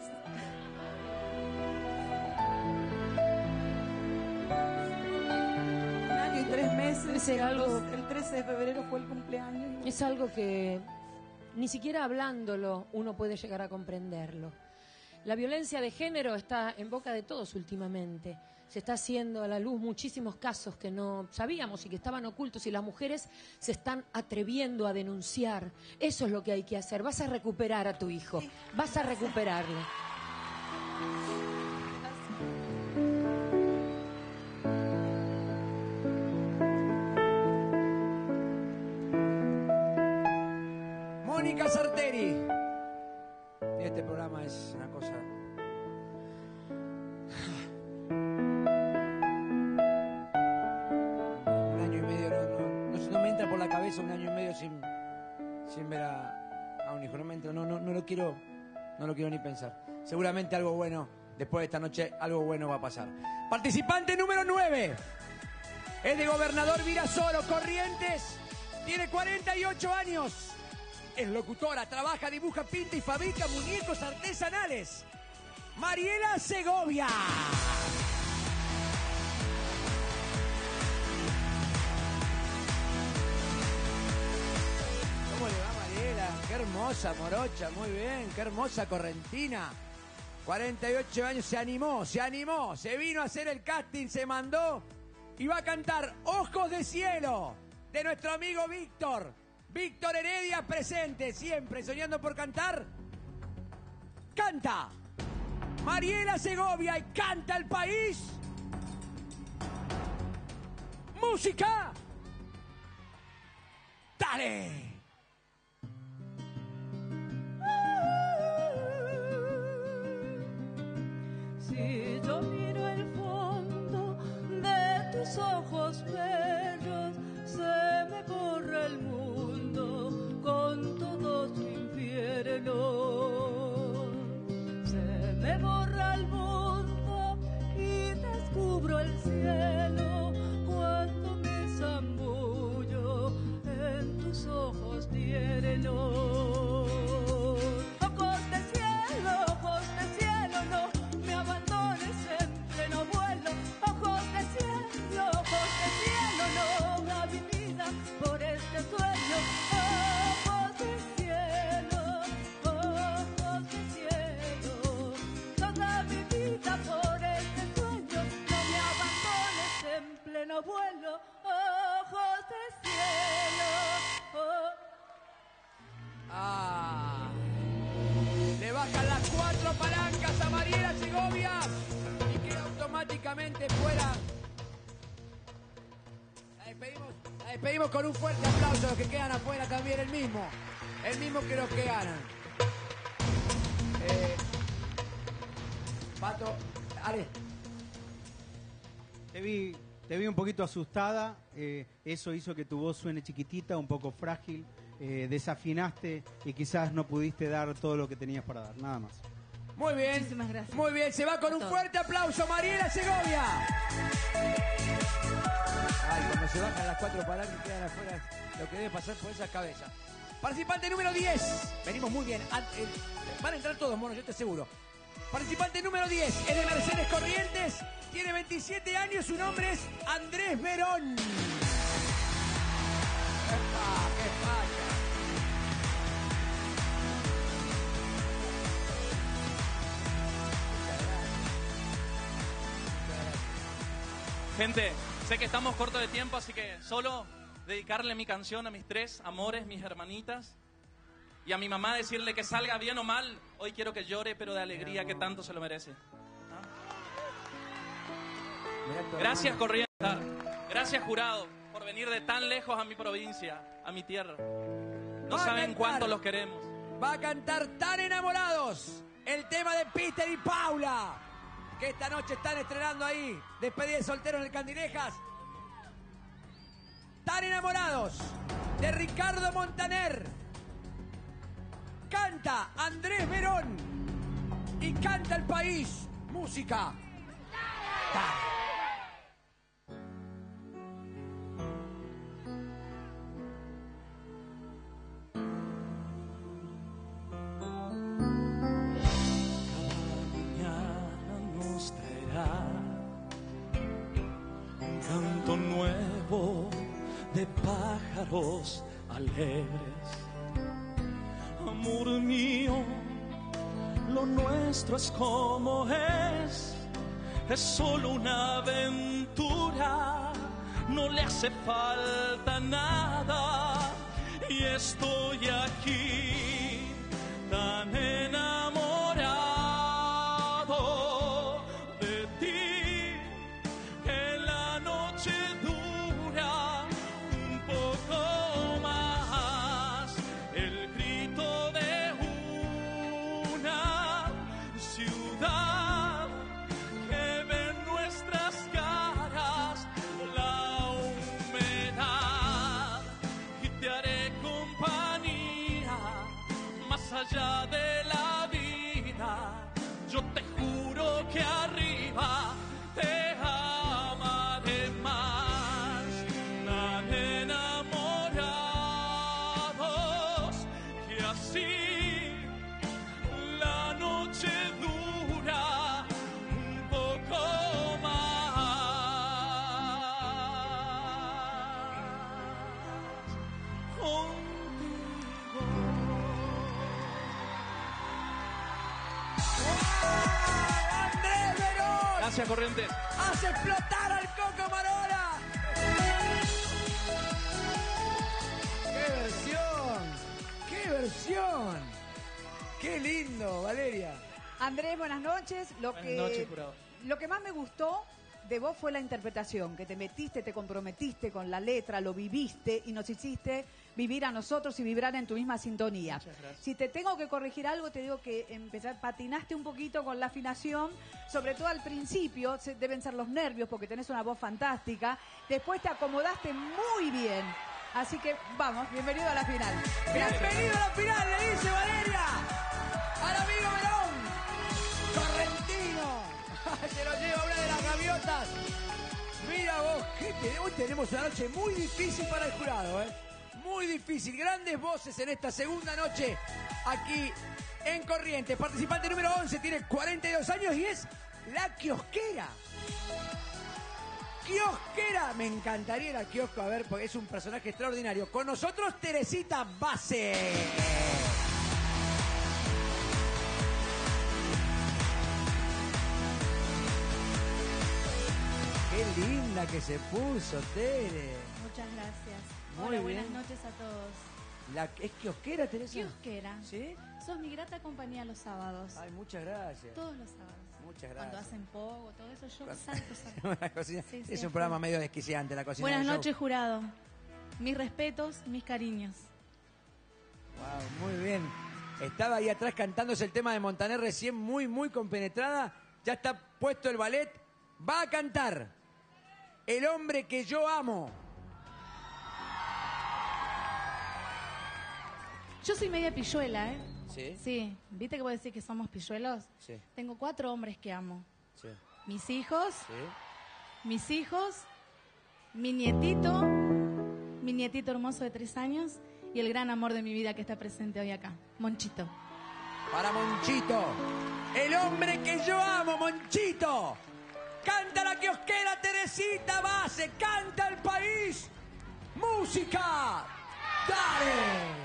1 año y 3 meses, el 13 de febrero fue el cumpleaños. Es algo que ni siquiera hablándolo uno puede llegar a comprenderlo. La violencia de género está en boca de todos últimamente. Se está haciendo a la luz muchísimos casos que no sabíamos y que estaban ocultos, y las mujeres se están atreviendo a denunciar. Eso es lo que hay que hacer. Vas a recuperar a tu hijo. Vas a recuperarlo. Mónica Sarteri. Este programa es una cosa. Un año y medio, no me entra por la cabeza 1 año y medio sin ver a un hijo. No me entra, no lo quiero ni pensar. Seguramente algo bueno, después de esta noche, algo bueno va a pasar. Participante número 9. Es de Gobernador Virasoro, Corrientes. Tiene 48 años. Es locutora, trabaja, dibuja, pinta y fabrica muñecos artesanales. Mariela Segovia. hermosa morocha, muy bien, qué hermosa correntina. 48 años, se animó, se vino a hacer el casting, se mandó y va a cantar Ojos de Cielo de nuestro amigo Víctor. Víctor Heredia presente, siempre soñando por cantar. Canta Mariela Segovia y canta el país. Música. Dale. Si yo miro el fondo de tus ojos bellos, se me corre el mundo con todo su infierno. Se me borra el mundo y descubro el cielo cuando me zambullo en tus ojos tiernos. Vuelo, ojos de cielo. Le bajan las 4 palancas a Mariela Segovia y queda automáticamente fuera. La despedimos con un fuerte aplauso a los que quedan afuera también, el mismo que los que ganan. Pato, Ale. Te vi un poquito asustada, eso hizo que tu voz suene chiquitita, un poco frágil, desafinaste y quizás no pudiste dar todo lo que tenías para dar, nada más. Muy bien, muchísimas gracias. Muy bien, se va con un fuerte aplauso Mariela Segovia. Ay, cuando se bajan las 4 palancas y quedan afuera, lo que debe pasar por esa cabeza. Participante número 10, venimos muy bien, van a entrar todos, monos, yo te aseguro. Participante número 10 es de Mercedes Corrientes, tiene 27 años, su nombre es Andrés Verón. ¡Epa! ¡Qué falla! Gente, sé que estamos cortos de tiempo, así que solo dedicarle mi canción a mis 3 amores, mis hermanitas. Y a mi mamá decirle que salga bien o mal, hoy quiero que llore, pero de alegría, que tanto se lo merece. Gracias, Corrienta. Gracias, jurado, por venir de tan lejos a mi provincia, a mi tierra. No saben cuánto los queremos. Va a cantar Tan Enamorados, el tema de Peter y Paula, que esta noche están estrenando ahí. Despedida de soltero en el Candilejas. Tan Enamorados, de Ricardo Montaner. Canta Andrés Verón y canta el país. Música. Dale. Nos traerá un canto nuevo de pájaros alegres. Amor mío, lo nuestro es como es solo una aventura, no le hace falta nada y estoy aquí tan enamorado. Allá de la vida, yo te juro que arriba te amaré más. Tan enamorados que así la noche dura un poco más. Contigo ¡Andrés Verón! Gracias, Corrientes. ¡Hace explotar al Coco Marola! ¡Qué versión! ¡Qué versión! ¡Qué lindo, Valeria! Andrés, buenas noches. Buenas noches, jurado. Lo que más me gustó de vos fue la interpretación, que te metiste, te comprometiste con la letra, lo viviste y nos hiciste vivir a nosotros y vibrar en tu misma sintonía. Muchas gracias. Si te tengo que corregir algo, te digo que patinaste un poquito con la afinación, sobre todo al principio, deben ser los nervios porque tenés una voz fantástica, después te acomodaste muy bien. Así que vamos, bienvenido a la final. ¡Bienvenido a la final! Le dice Valeria al amigo Verón. Correntino. Se lo lleva una de las gaviotas. Mira vos, hoy tenemos una noche muy difícil para el jurado, ¿eh? Muy difícil. Grandes voces en esta segunda noche aquí en Corrientes. Participante número 11, tiene 42 años y es la kiosquera. Kiosquera, me encantaría ir al kiosco a ver, porque es un personaje extraordinario. Con nosotros, Teresita Base. Qué linda que se puso, Tere. Muchas gracias. Muy Hola, bien. buenas noches a todos. ¿Es kiosquera, Teresa? Kiosquera. ¿Sí? Sos mi grata compañía los sábados. Ay, muchas gracias. Todos los sábados. Muchas Cuando gracias. hacen pogo, todo eso, yo salto. Una cocina- Sí, es sí, un programa medio desquiciante, la cocina Buenas del show. noches, jurado. Mis respetos, mis cariños. Wow, muy bien. Estaba ahí atrás cantándose el tema de Montaner recién, muy compenetrada. Ya está puesto el ballet. Va a cantar El hombre que yo amo. Yo soy media pilluela, ¿eh? ¿Sí? Sí. ¿Viste que vos decís que somos pilluelos? Sí. Tengo 4 hombres que amo. Sí. Mis hijos, Sí. mi nietito hermoso de 3 años y el gran amor de mi vida que está presente hoy acá, Monchito. Para Monchito. El hombre que yo amo, Monchito. Canta la kiosquera Teresita Base. Canta el país. Música. Dale.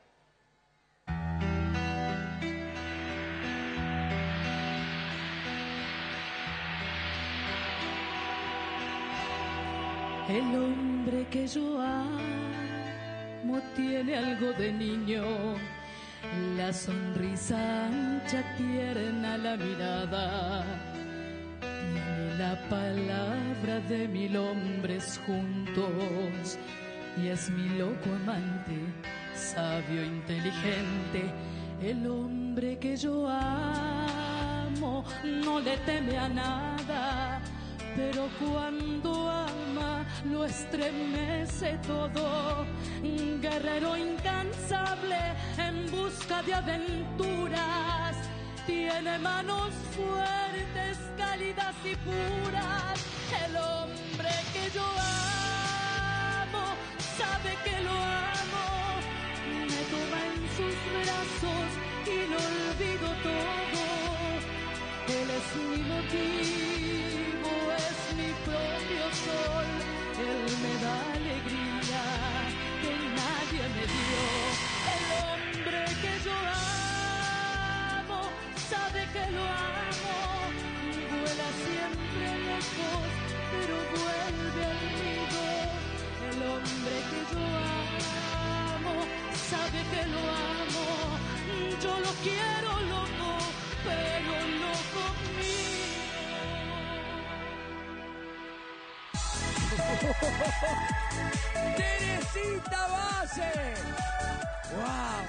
El hombre que yo amo tiene algo de niño, la sonrisa ancha, tierna la mirada, tiene la palabra de 1000 hombres juntos y es mi loco amante, sabio, inteligente. El hombre que yo amo no le teme a nada, pero cuando ama lo estremece todo. Un guerrero incansable en busca de aventuras, tiene manos fuertes, cálidas y puras. El hombre que yo amo sabe que lo amo, me toma en sus brazos y lo olvido todo. Él es mi motivo, es mi propio sol, él me da alegría que nadie me dio. El hombre que yo amo sabe que lo amo, vuela siempre lejos, pero vuelve al nido. El hombre que yo amo sabe que lo amo, yo lo quiero loco, pero loco Teresita Base. ¡Wow!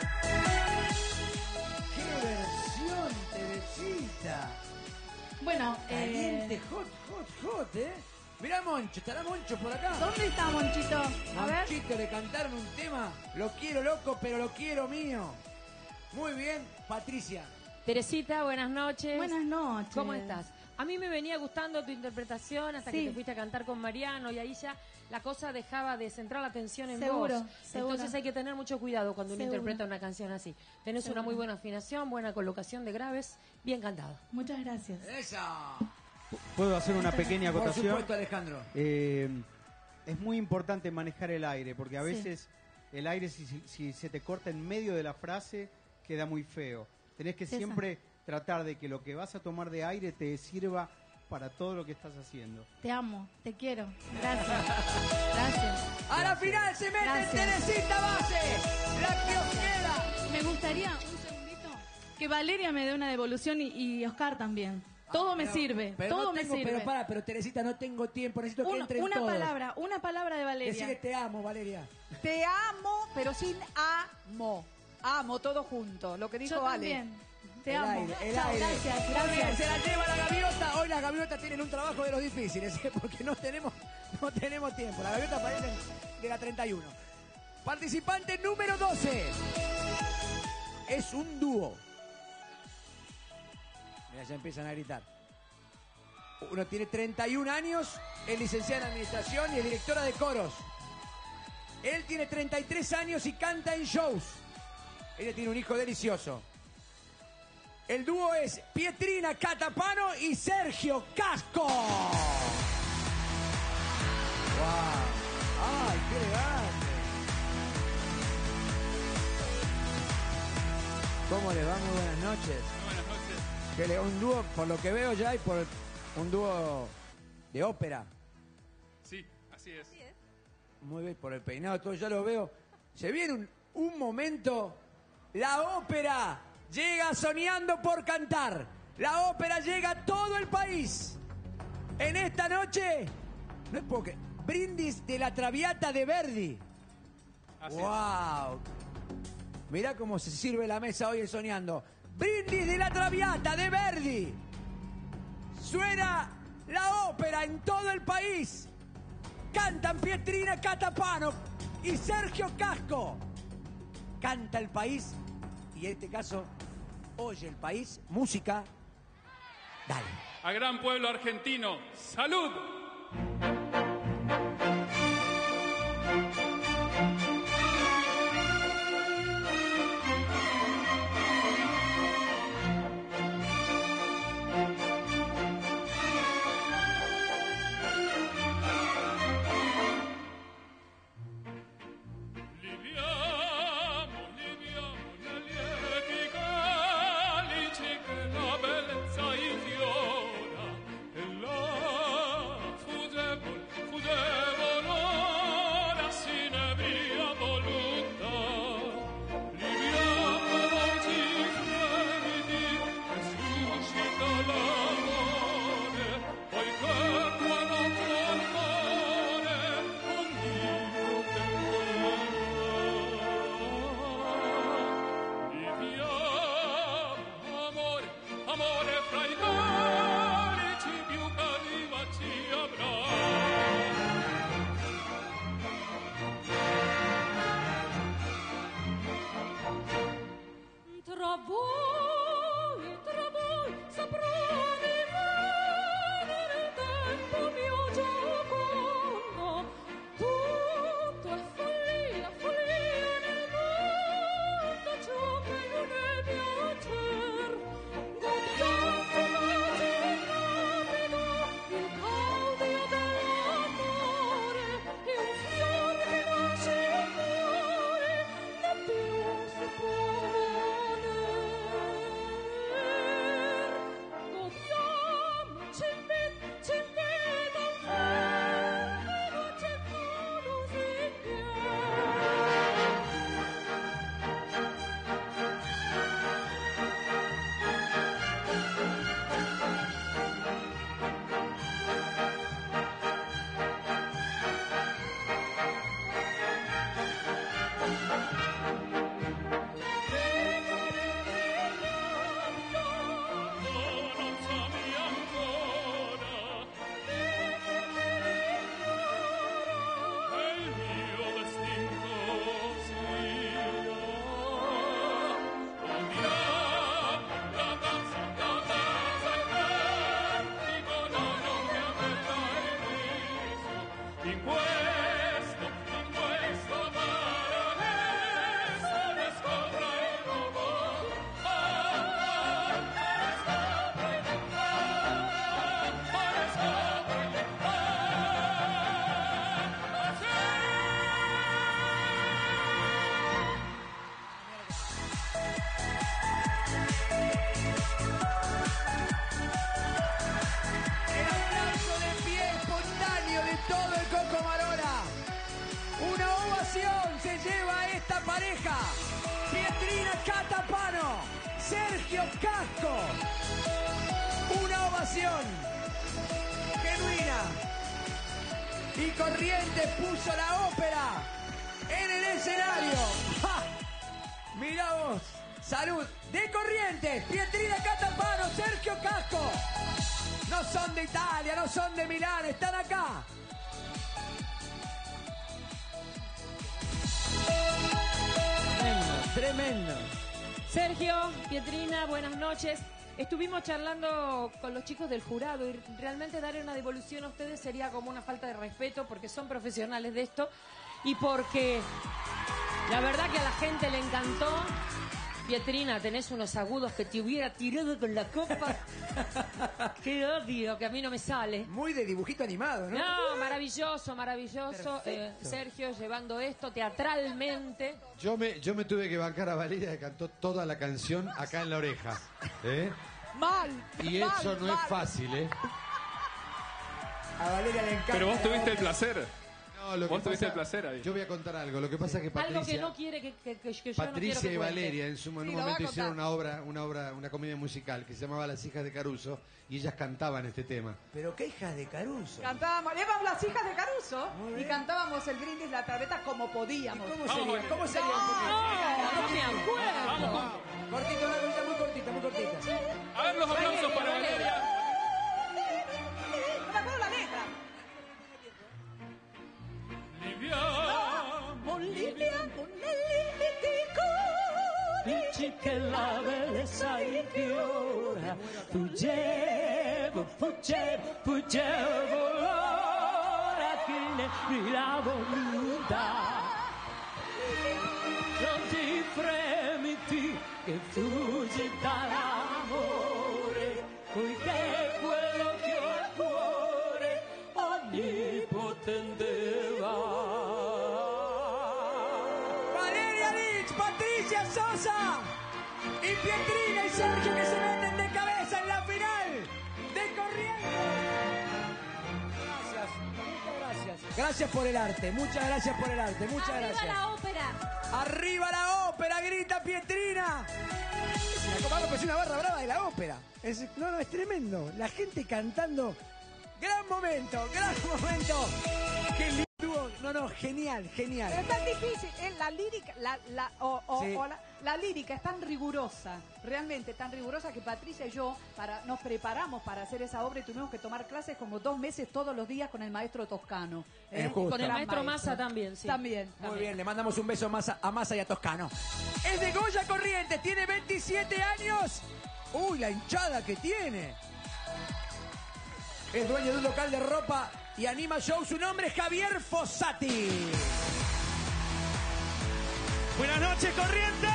¡Qué versión, Teresita! Bueno, caliente, hot, ¿eh? Mirá Moncho, ¿estará Moncho por acá? ¿Dónde está Monchito? A ver. Monchito, le cantaron un tema. Lo quiero loco, pero lo quiero mío. Muy bien, Patricia. Teresita, buenas noches. Buenas noches. ¿Cómo estás? A mí me venía gustando tu interpretación hasta Sí. que te fuiste a cantar con Mariano y ahí ya la cosa dejaba de centrar la atención en Seguro, vos. seguro. Entonces hay que tener mucho cuidado cuando uno Seguro. interpreta una canción así. Tenés Seguro. una muy buena afinación, buena colocación de graves, bien cantado. Muchas gracias. ¡Esa! ¿Puedo hacer una pequeña Por acotación? supuesto, Alejandro. Es muy importante manejar el aire, porque a Sí. veces el aire, si se te corta en medio de la frase, queda muy feo. Tenés que Esa. siempre tratar de que lo que vas a tomar de aire te sirva para todo lo que estás haciendo. Te amo, te quiero. Gracias. Gracias. A la final se mete Gracias. Teresita Base, la que os queda. Me gustaría, un segundito, que Valeria me dé una devolución y Oscar también. Todo me sirve, Pero todo no me tengo- sirve. pero Teresita, no tengo tiempo, necesito que entren Una todos. palabra de Valeria. Decirle te amo, Valeria. Te amo, pero sin amo. Amo, todo junto. Lo que dijo Yo Ale. también. Te El amo. aire, el Chao, aire. gracias, Muy gracias. bien, se la lleva la gaviota. Hoy las gaviotas tienen un trabajo de los difíciles, ¿eh? Porque no tenemos tiempo. Las gaviotas aparecen de la 31. Participante número 12. Es un dúo. Mira, ya empiezan a gritar. Uno tiene 31 años, es licenciada en administración y es directora de coros. Él tiene 33 años y canta en shows. Ella tiene un hijo delicioso. El dúo es Pietrina Catapano y Sergio Casco. ¡Wow! ¡Ay, qué elegante! ¿Cómo le va? Muy buenas noches. Buenas noches. Que le un dúo, por lo que veo ya, y por un dúo de ópera. Sí, así es. Muy bien, por el peinado, todo ya lo veo. Se viene un momento, la ópera llega soñando por cantar. La ópera llega a todo el país. En esta noche, no es porque, brindis de la Traviata de Verdi. Así ¡Wow! Mirá cómo se sirve la mesa hoy en Soñando. Brindis de la Traviata de Verdi. Suena la ópera en todo el país. Cantan Pietrina Catapano y Sergio Casco. Canta el país y en este caso oye el país. Música. Dale. A gran pueblo argentino, ¡salud! La bellezza infiora e la Sergio Casco. Una ovación genuina. Y Corrientes puso la ópera en el escenario. ¡Ja! Mirá vos. Salud de Corrientes, Pietrina Catapano, Sergio Casco. No son de Italia, no son de Milán, están acá. Tremendo. Sergio, Pietrina, buenas noches. Estuvimos charlando con los chicos del jurado y realmente darle una devolución a ustedes sería como una falta de respeto porque son profesionales de esto y porque la verdad que a la gente le encantó. Pietrina, tenés unos agudos que te hubiera tirado con la copa. Qué odio, que a mí no me sale. Muy de dibujito animado, ¿no? No, maravilloso, maravilloso. Sergio llevando esto teatralmente. Yo me tuve que bancar a Valeria que cantó toda la canción acá en la oreja. Mal. Y mal, eso no mal. es fácil, A Valeria le encanta. Pero vos tuviste el placer. No, lo que Vos tuviste pasa- el placer ahí. Yo voy a contar algo. Lo que pasa es que Algo que Patricia, no quiere que yo no quiero Patricia que y cuente. Valeria en un Sí, lo va a momento hicieron contar. una comedia musical que se llamaba Las hijas de Caruso y ellas cantaban este tema. Pero qué hijas de Caruso. Cantábamos, éramos las hijas de Caruso y cantábamos el brindis, la trompeta como podíamos. ¿Cómo sería? ¿Cómo sería? No me acuerdo. Cortito, una cosita muy cortita, muy cortita. A ver los aplausos para Valeria. No me acuerdo la letra. Liviamo dici che la bellezza infiora, fuggevo l'ora che ne la voluta. Non ti fremiti che fuggi dall'amore, poiché quello che ho al cuore onnipotente va. Valeria Lynch, Patricia Sosa y Pietrina y Sergio que se meten de cabeza en la final de Corrientes. Gracias, muchas gracias. Gracias por el arte, muchas gracias por el arte, muchas ¡Arriba gracias. la ópera! ¡Arriba la ópera! ¡Grita Pietrina! La Copa es una barra brava de la ópera. No, es tremendo. La gente cantando. Gran momento, gran momento. Qué lindo. No, genial, genial. Es tan difícil, la lírica, Sí. la lírica es tan rigurosa, realmente tan rigurosa que Patricia y yo nos preparamos para hacer esa obra y tuvimos que tomar clases como 2 meses todos los días con el maestro Toscano. Justo. Con el Gran maestro Massa también, sí. También. Muy bien, le mandamos un beso a Massa y a Toscano. Es de Goya Corrientes, tiene 27 años. Uy, la hinchada que tiene. Es dueño de un local de ropa y anima show. Su nombre es Javier Fossati. Buenas noches, Corrientes.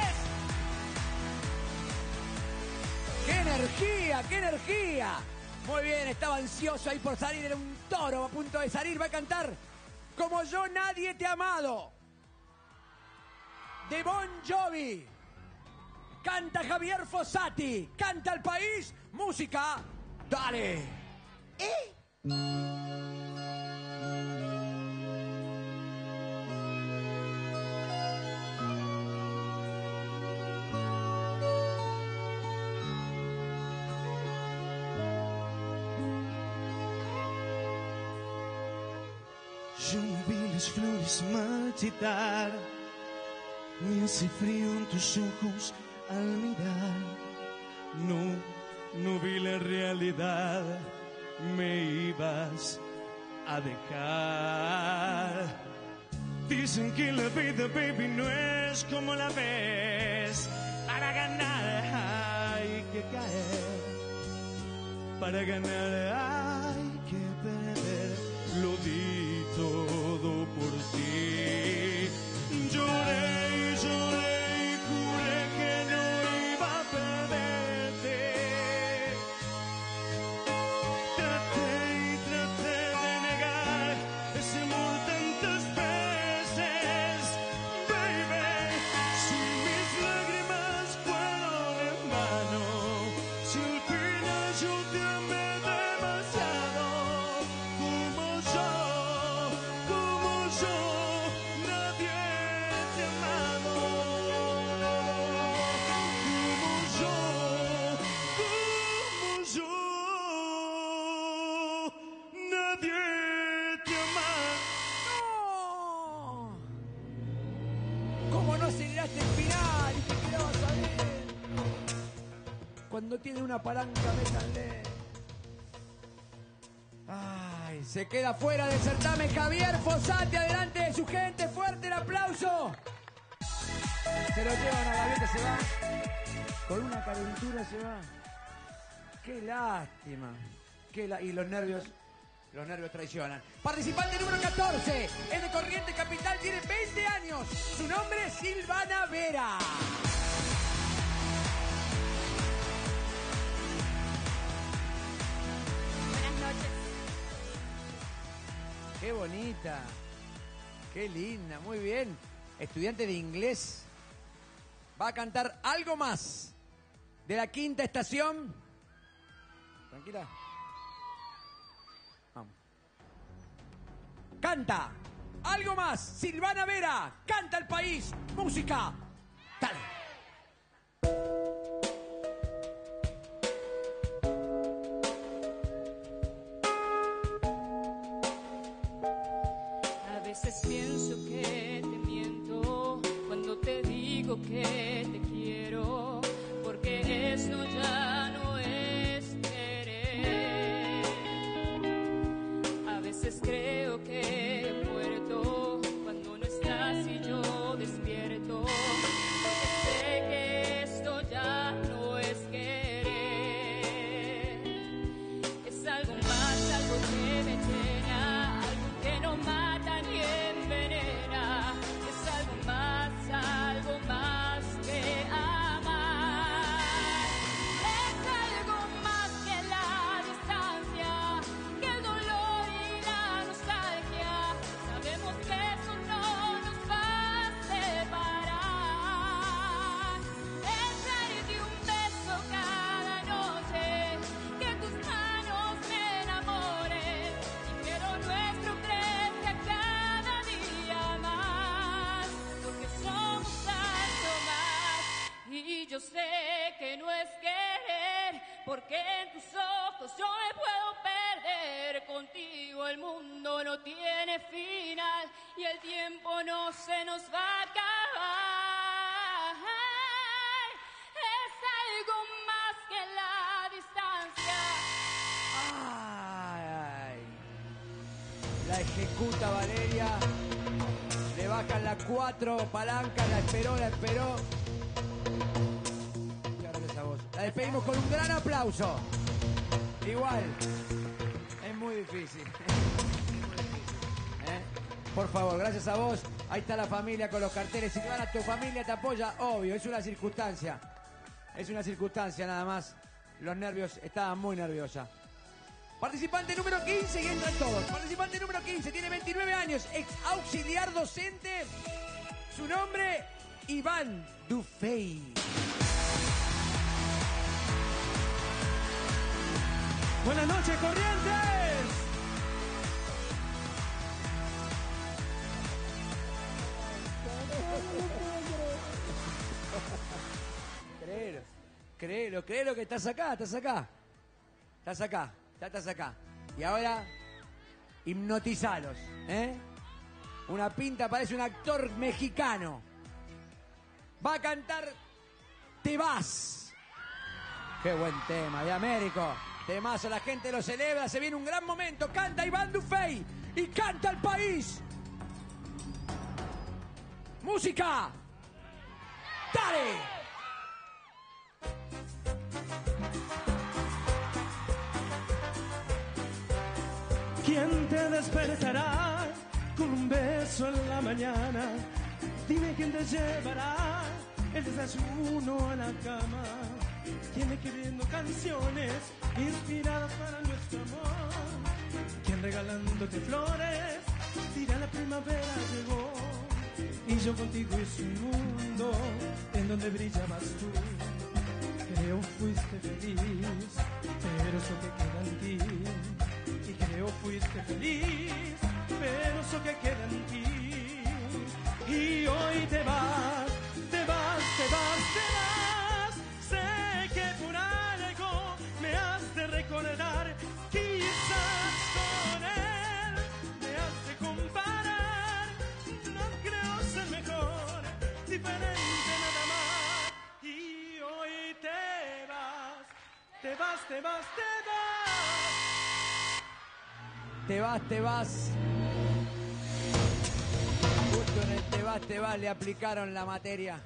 ¡Qué energía, qué energía! Muy bien, estaba ansioso ahí por salir. Era un toro a punto de salir. Va a cantar Como yo nadie te ha amado. De Bon Jovi. Canta Javier Fossati. Canta el país. Música. Dale. Yo vi las flores marchitar, me hace frío en tus ojos al mirar. No vi la realidad, me ibas a dejar. Dicen que la vida, baby, no es como la ves. Para ganar hay que caer, para ganar hay que perder. Lo di todo por ti. Lloré y lloré y juré que no iba a perderte. Traté y traté de negar ese amor tantas veces, baby. Si mis lágrimas fueron en vano, si al final yo te amé demasiado. Cuando tiene una palanca, métanle. Ay, se queda fuera del certamen Javier Fossati, adelante de su gente, fuerte el aplauso. Se lo llevan a Gaviota, se va. Con una calentura se va. Qué lástima. Y los nervios traicionan. Participante número 14, es de Corrientes Capital, tiene 20 años. Su nombre es Silvana Vera. Buenas noches. Qué bonita. Qué linda, muy bien. Estudiante de inglés. Va a cantar algo más de la quinta estación. Tranquila. Vamos. Canta. Algo más. Silvana Vera. Canta el país. Música. Dale. A veces pienso que te miento cuando te digo que te quiero, porque esto ya no es querer. A veces creo que he muerto cuando no estás y yo despierto, porque sé que esto ya no es querer. Es algo más, algo que me llena, algo que no mata ni envenena. Es algo más que amar. Es algo más que la distancia, que el dolor y la nostalgia. Sabemos que eso no nos va a separar. Es darte un beso cada noche, que tus manos me enamoren y que lo nuestro crezca cada día más, porque somos algo más. Y yo sé que no es querer, porque en tus ojos yo me puedo perder. Contigo el mundo no tiene final y el tiempo no se nos va a acabar. Es algo más que la distancia. Ay. La ejecuta Valeria. Le bajan las 4 palancas, la esperó. Gracias a vos. La despedimos con un gran aplauso. Igual, es muy difícil. ¿Eh? Por favor, gracias a vos. Ahí está la familia con los carteles. Silvana, tu familia te apoya, obvio, es una circunstancia. Es una circunstancia nada más. Los nervios, estaban muy nerviosa. Participante número 15 y entran todos. Participante número 15, tiene 29 años, ex auxiliar docente. Su nombre, Iván Dufey. Buenas noches, Corrientes. Créelo que estás acá. Y ahora, hipnotizalos, ¿eh? Una pinta, parece un actor mexicano. Va a cantar Te Vas. Qué buen tema, de Américo. Temazo, la gente lo celebra, se viene un gran momento. Canta Iván Dufey y canta el país. Música. Dale. ¿Quién te despertará con un beso en la mañana? Dime quién te llevará el desayuno a la cama. ¿Quién escribiendo canciones inspiradas para nuestro amor? ¿Quién regalándote flores dirá la primavera llegó? Y yo contigo hice un mundo en donde brillabas tú. Creo fuiste feliz, pero eso que queda en ti. Y creo fuiste feliz, pero eso que queda en ti. Y hoy te vas. Sé que por algo me has de recordar. Quizás con él me has de comparar. No creo ser mejor, diferente nada más. Y hoy te vas. te vas, te vas. Te vas, te vas. Justo en el te vas, le aplicaron la materia.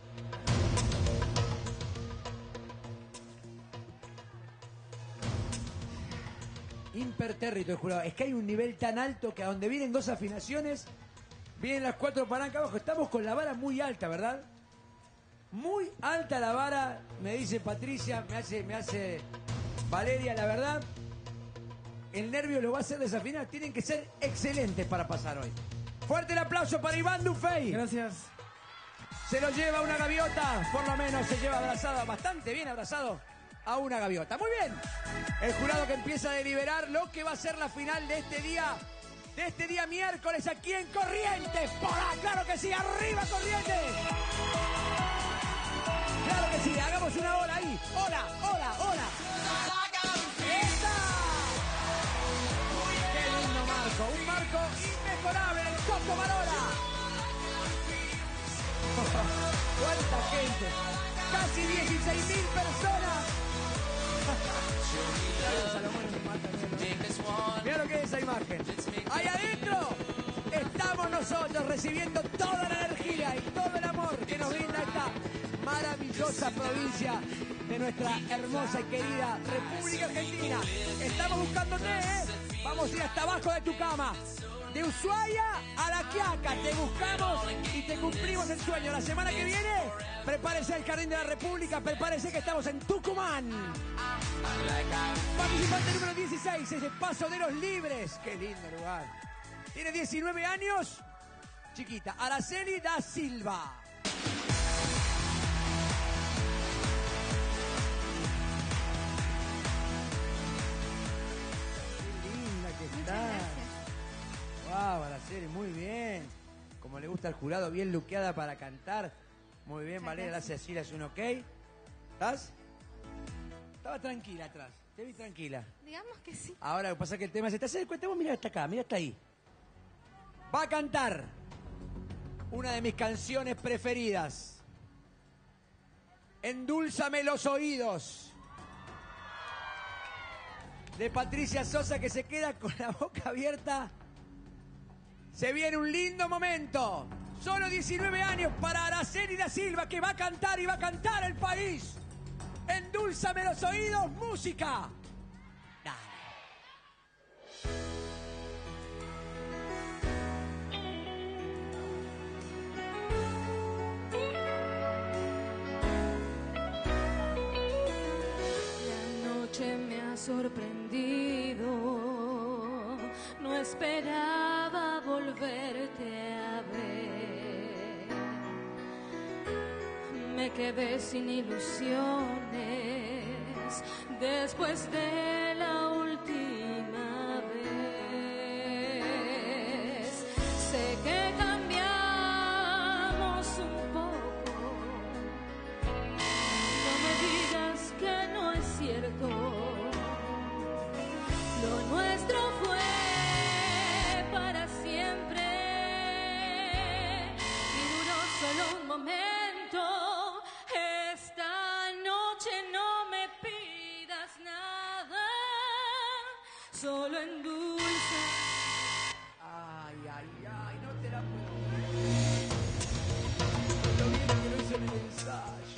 Impertérrito el jurado. Es que hay un nivel tan alto que a donde vienen dos afinaciones, vienen las cuatro palancas abajo. Estamos con la vara muy alta, ¿verdad? Muy alta la vara, me dice Patricia, me hace Valeria, la verdad. El nervio lo va a hacer desafinar. Tienen que ser excelentes para pasar hoy. Fuerte el aplauso para Iván Dufey. Gracias. Se lo lleva una gaviota, por lo menos se lleva abrazado, bastante bien abrazado a una gaviota. Muy bien. El jurado que empieza a deliberar lo que va a ser la final de este día miércoles aquí en Corrientes. Claro que sí, arriba Corrientes. Claro que sí, hagamos una ola ahí. Hola, hola, hola. ¡Esta! ¡Qué lindo marco! Un marco inmejorable, el Coco Marola. ¡Cuánta gente! ¡Casi 16.000 personas! Mira lo que es esa imagen. Ahí adentro estamos nosotros recibiendo toda la energía y todo el amor que nos brinda esta maravillosa provincia de nuestra hermosa y querida República Argentina. Estamos buscándote, ¿eh? Vamos a ir hasta abajo de tu cama. De Ushuaia a La Quiaca, te buscamos y te cumplimos el sueño. La semana que viene, prepárese al Jardín de la República, prepárese que estamos en Tucumán. Participante número 16, es el Paso de los Libres. Qué lindo lugar. Tiene 19 años, chiquita, Araceli da Silva. Qué linda que está. Wow, Araceli, muy bien. Como le gusta al jurado, bien luqueada para cantar. Muy bien, Valeria, gracias. Sí, le hace un ok. ¿Estás? Estaba tranquila atrás. Te vi tranquila. Digamos que sí. Ahora, lo que pasa es que el tema se te hace cuenta. Vos mirá hasta acá, mirá hasta ahí. Va a cantar una de mis canciones preferidas. Endúlzame los oídos. De Patricia Sosa, que se queda con la boca abierta. Se viene un lindo momento. Solo 19 años para Araceli da Silva, que va a cantar y va a cantar el país. Endúlzame los oídos, música. La noche me ha sorprendido. No esperaba volverte a ver. Me quedé sin ilusiones después de la última vez. Sé que cambiamos un poco. No me digas que no es cierto. Lo nuestro fue para siempre y duró solo un momento. Esta noche no me pidas nada, solo endulza. Ay, ay, ay, no te la puedo creer. Lo bien que lo hizo en el ensayo.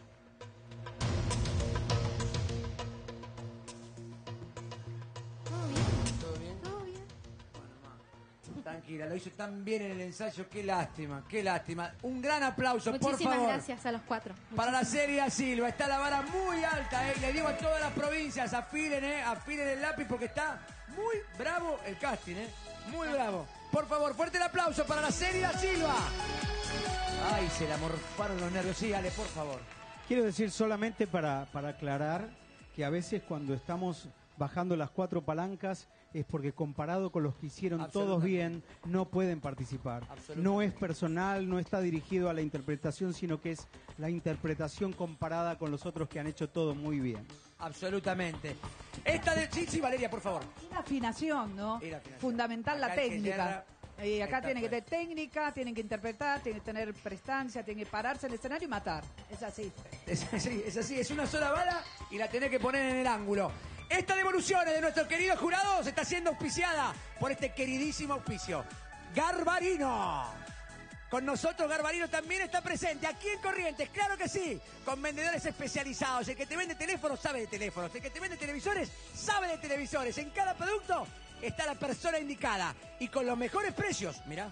¿Todo bien? Todo bien. Tranquila, lo hizo tan bien en el ensayo, qué lástima, qué lástima. Un gran aplauso, por Muchísimas favor. gracias a los cuatro. Para la serie da Silva, está la vara muy alta, Le digo a todas las provincias, afilen el lápiz porque está muy bravo el casting, muy bravo. Por favor, fuerte el aplauso para la serie da Silva. Ay, se la morfaron los nervios. Sí, Ale, por favor. Quiero decir solamente para aclarar que a veces cuando estamos bajando las cuatro palancas es porque comparado con los que hicieron todos bien, no pueden participar. No es personal, no está dirigido a la interpretación, sino que es la interpretación comparada con los otros que han hecho todo muy bien. Absolutamente. Sí, Valeria, por favor. Una afinación, ¿no? Y la afinación. Fundamental Acá la el que técnica. yerra Y acá Está tienen que pues. tener técnica, tienen que interpretar, tienen que tener prestancia, tienen que pararse en el escenario y matar. Es así. Es así, es una sola bala y la tenés que poner en el ángulo. Esta devolución de nuestros queridos jurados está siendo auspiciada por este queridísimo auspicio. Garbarino. Con nosotros Garbarino también está presente aquí en Corrientes, claro que sí, con vendedores especializados. El que te vende teléfonos sabe de teléfonos, el que te vende televisores sabe de televisores. En cada producto está la persona indicada y con los mejores precios. Mirá.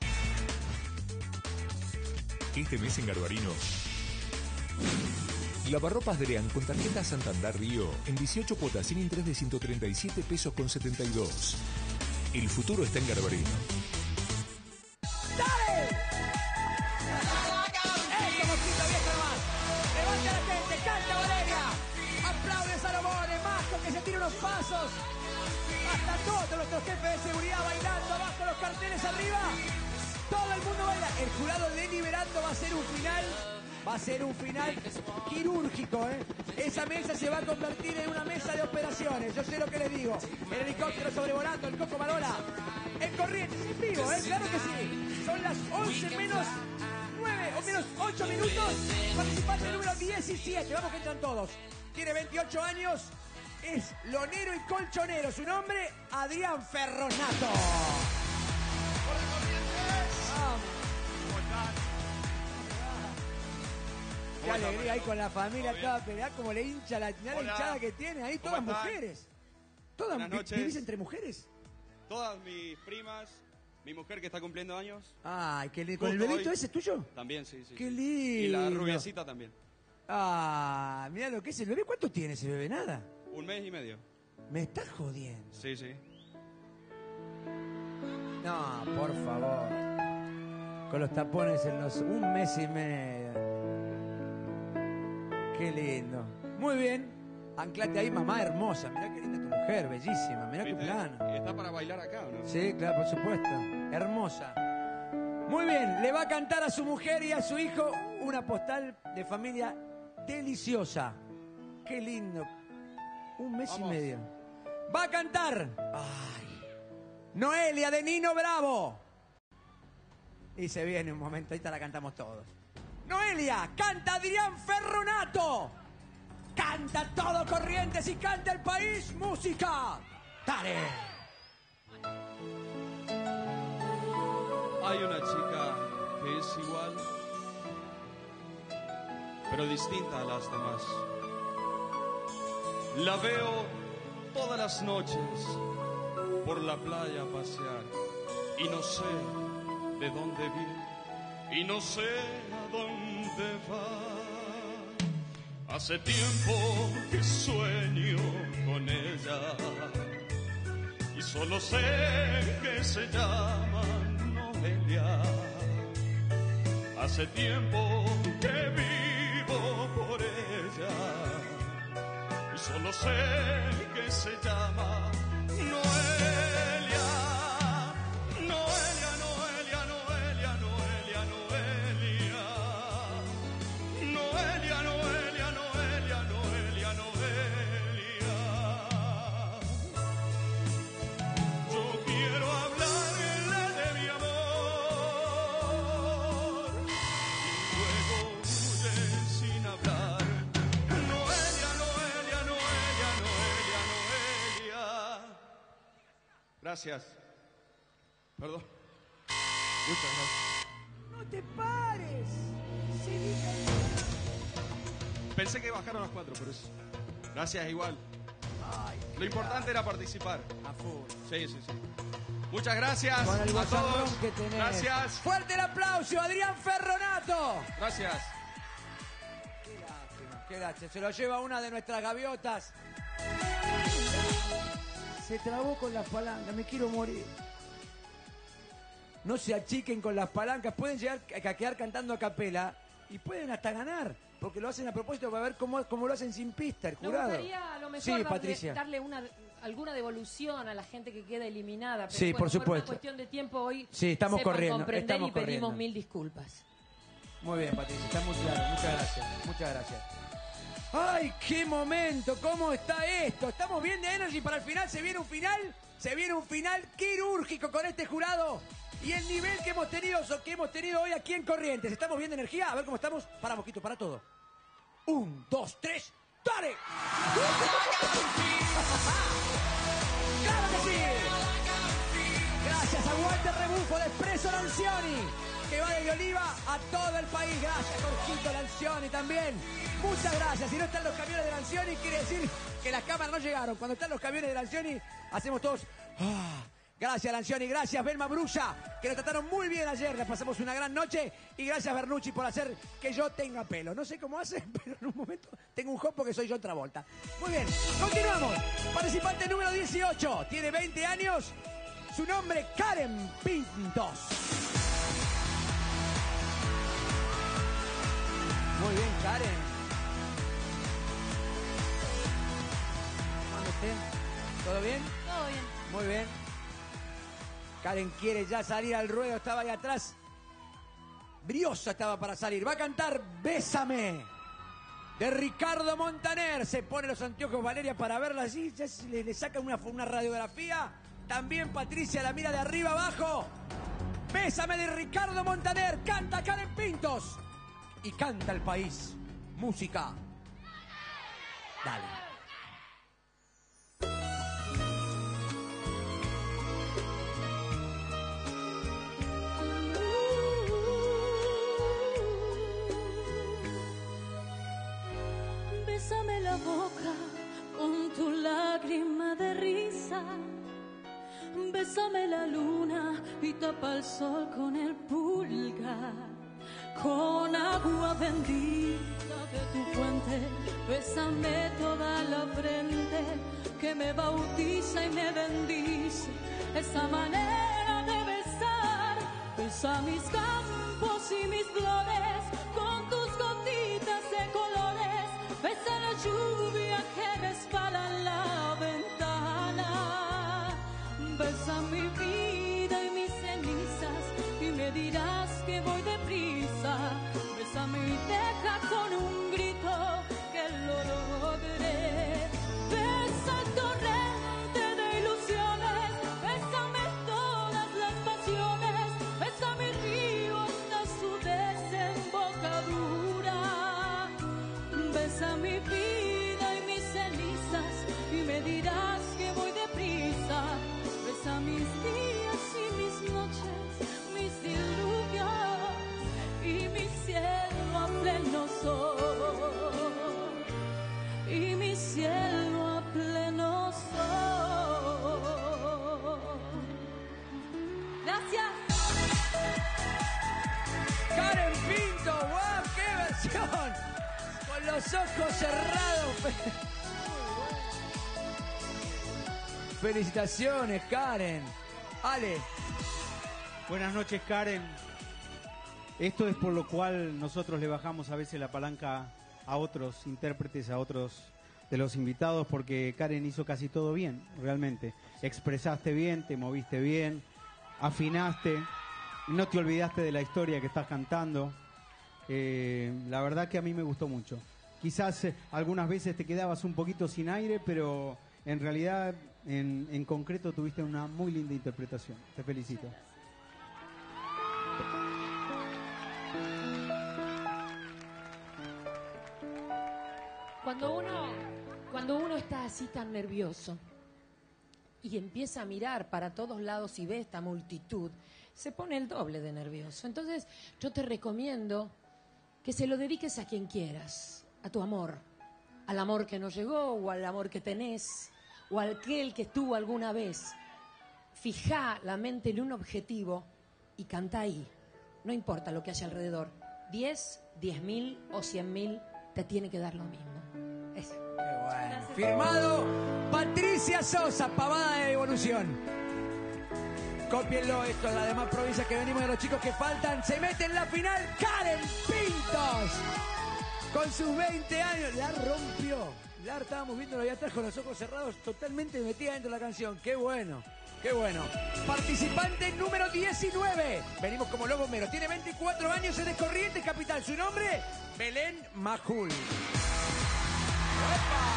Este mes en Garbarino, lavarropas Drean con tarjeta Santander Río en 18 cuotas sin interés de 137 pesos con 72. El futuro está en Garbarino. ¡Dale! ¡Eso, mosquito viejo nomás! ¡Levanta la gente! ¡Canta Valeria! ¡Aplaude Salomón! ¡Masco que se tira unos pasos! ¡Hasta todos nuestros jefes de seguridad bailando! ¡Abajo los carteles arriba! ¡Todo el mundo baila! El jurado deliberando va a ser un final... Va a ser un final quirúrgico, ¿eh? Esa mesa se va a convertir en una mesa de operaciones. Yo sé lo que les digo. El helicóptero sobrevolando, el Coco Marola. En Corrientes, en vivo, ¿eh? Claro que sí. Son las 11 menos 9 o menos 8 minutos. Participante número 17. Vamos que entran todos. Tiene 28 años. Es lonero y colchonero. Su nombre, Adrián Ferronato. Qué alegría ahí con la familia, toda peleada, como le hincha la hinchada que tiene ahí, todas ¿Cómo están? mujeres. Todas Buenas noches. ¿Vivís entre mujeres? Todas mis primas, mi mujer que está cumpliendo años. Ay, qué lindo. ¿Con el Justo bebito hoy. ese tuyo? También, sí, sí. Qué sí. lindo. Y la rubiecita también. Ah, mira lo que es el bebé. ¿Cuánto tiene ese bebé? Nada. 1 mes y medio. Me estás jodiendo. Sí, sí. No, por favor. Con los tapones en los 1 mes y medio. Qué lindo. Muy bien. Anclate ahí, mamá hermosa. Mirá qué linda tu mujer, bellísima. Mirá qué ¿Viste? plano. ¿Y está para bailar acá o no? Sí, claro, por supuesto. Hermosa. Muy bien, le va a cantar a su mujer y a su hijo una postal de familia deliciosa. Qué lindo. 1 mes y medio. Va a cantar. Ay. Noelia de Nino Bravo. Y se viene un momento, ahorita la cantamos todos. Noelia, canta Adrián Ferronato. Canta todo Corrientes y canta el país. Música. Dale. Hay una chica que es igual, pero distinta a las demás. La veo todas las noches por la playa pasear y no sé de dónde viene y no sé a dónde va. Hace tiempo que sueño con ella y solo sé que se llama Noelia. Hace tiempo que vivo por ella y solo sé que se llama Noelia. Noelia, Noelia, Noelia, Noelia, Noelia. Noelia, Noelia, Noelia, Noelia, Noelia. Yo quiero hablarle de mi amor y luego huye sin hablar. Noelia, Noelia, Noelia, Noelia, Noelia. Gracias. Perdón. Muchas gracias. No te pares. Pensé que bajaron las 4, pero eso. Gracias igual. Lo importante era participar. A full. Sí, sí, sí. Muchas gracias Con el a bozarrón todos. que tenés. Gracias. Fuerte el aplauso, Adrián Ferronato. Gracias. Qué lástima, qué lástima. Se lo lleva una de nuestras gaviotas. Se trabó con las palancas, me quiero morir. No se achiquen con las palancas, pueden llegar a quedar cantando a capela y pueden hasta ganar, porque lo hacen a propósito para ver cómo lo hacen sin pista el Me jurado. gustaría a lo mejor Sí, Patricia. darle alguna devolución a la gente que queda eliminada. Pero Sí, bueno, por supuesto. una cuestión de tiempo hoy. Sí, estamos sepan corriendo, comprender estamos y pedimos corriendo. 1000 disculpas. Muy bien, Patricia, está muy claro. Muchas gracias, muchas gracias. ¡Ay, qué momento! ¿Cómo está esto? ¿Estamos bien de Energy para el final? ¿Se viene un final? Se viene un final quirúrgico con este jurado Y el nivel que hemos tenido hoy aquí en Corrientes. ¿Estamos bien de energía? A ver cómo estamos. Para, Mosquito, para todo. 1, 2, 3, ¡dale! ¡Claro que sí! Gracias, aguante rebufo de Espresso Lancioni, que va de Oliva a todo el país. Gracias, Jorgito Lancioni también. Muchas gracias. Si no están los camiones de Lancioni, quiere decir que las cámaras no llegaron. Cuando están los camiones de Lancioni, hacemos todos... Gracias, Lancioni. Gracias, Belma Brulla, que nos trataron muy bien ayer. Les pasamos una gran noche. Y gracias, Bernucci, por hacer que yo tenga pelo. No sé cómo hacen, pero en un momento tengo un jopo que soy yo Travolta. Muy bien, continuamos. Participante número 18. Tiene 20 años. Su nombre, Karen Pintos. Muy bien, Karen. ¿Cómo anda usted? ¿Todo bien? Todo bien. Muy bien. Karen quiere ya salir al ruedo, estaba ahí atrás. Briosa estaba para salir. Va a cantar Bésame, de Ricardo Montaner. Se pone los anteojos Valeria para verla así. Ya le saca una radiografía. También Patricia la mira de arriba abajo. Bésame, de Ricardo Montaner. Canta Karen Pintos. Y canta el país. Música. Dale. Bésame la boca con tu lágrima de risa. Bésame la luna y tapa el sol con el pulgar. Con agua bendita de tu fuente, bésame toda la frente que me bautiza y me bendice. Esa manera de besar, besa mis campos y mis flores con tus gotitas de colores. Besa la lluvia que resbala en la ventana. Besa mi vida y mis cenizas y me dirás que voy deprisa. Bésame y deja con un grito que lo logré. Besa el torrente de ilusiones. Bésame todas las pasiones. Besa mi río hasta su desembocadura. Besa mi vida y mis cenizas y me dirás que voy deprisa. Besa mis días y mis noches, mis diluvios y mi cielo a pleno sol. Y mi cielo a pleno sol. Gracias. Karen Pinto, ¡wow! ¡Qué versión! Con los ojos cerrados. Felicitaciones, Karen. Ale. Buenas noches, Karen. Esto es por lo cual nosotros le bajamos a veces la palanca a otros intérpretes, a otros de los invitados, porque Karen hizo casi todo bien, realmente. Expresaste bien, te moviste bien, afinaste, no te olvidaste de la historia que estás cantando. La verdad que a mí me gustó mucho. Quizás algunas veces te quedabas un poquito sin aire, pero en realidad, en concreto, tuviste una muy linda interpretación. Te felicito. Cuando uno está así tan nervioso y empieza a mirar para todos lados y ve esta multitud, se pone el doble de nervioso. Entonces, yo te recomiendo que se lo dediques a quien quieras, a tu amor, al amor que no llegó o al amor que tenés o al aquel que estuvo alguna vez. Fijá la mente en un objetivo y canta ahí. No importa lo que haya alrededor. 10, 10.000 o 100.000, te tiene que dar lo mismo. Eso. Qué bueno. Firmado Patricia Sosa, pavada de evolución. Cópienlo esto, las demás provincias que venimos de los chicos que faltan. Se mete en la final Karen Pintos. Con sus 20 años. La rompió. La estábamos viéndolo allá atrás con los ojos cerrados, totalmente metida dentro de la canción. Qué bueno. Qué bueno. Participante número 19. Venimos como Lobo Mero. Tiene 24 años, es de Corrientes Capital. Su nombre, Belén Majul. ¡Opa!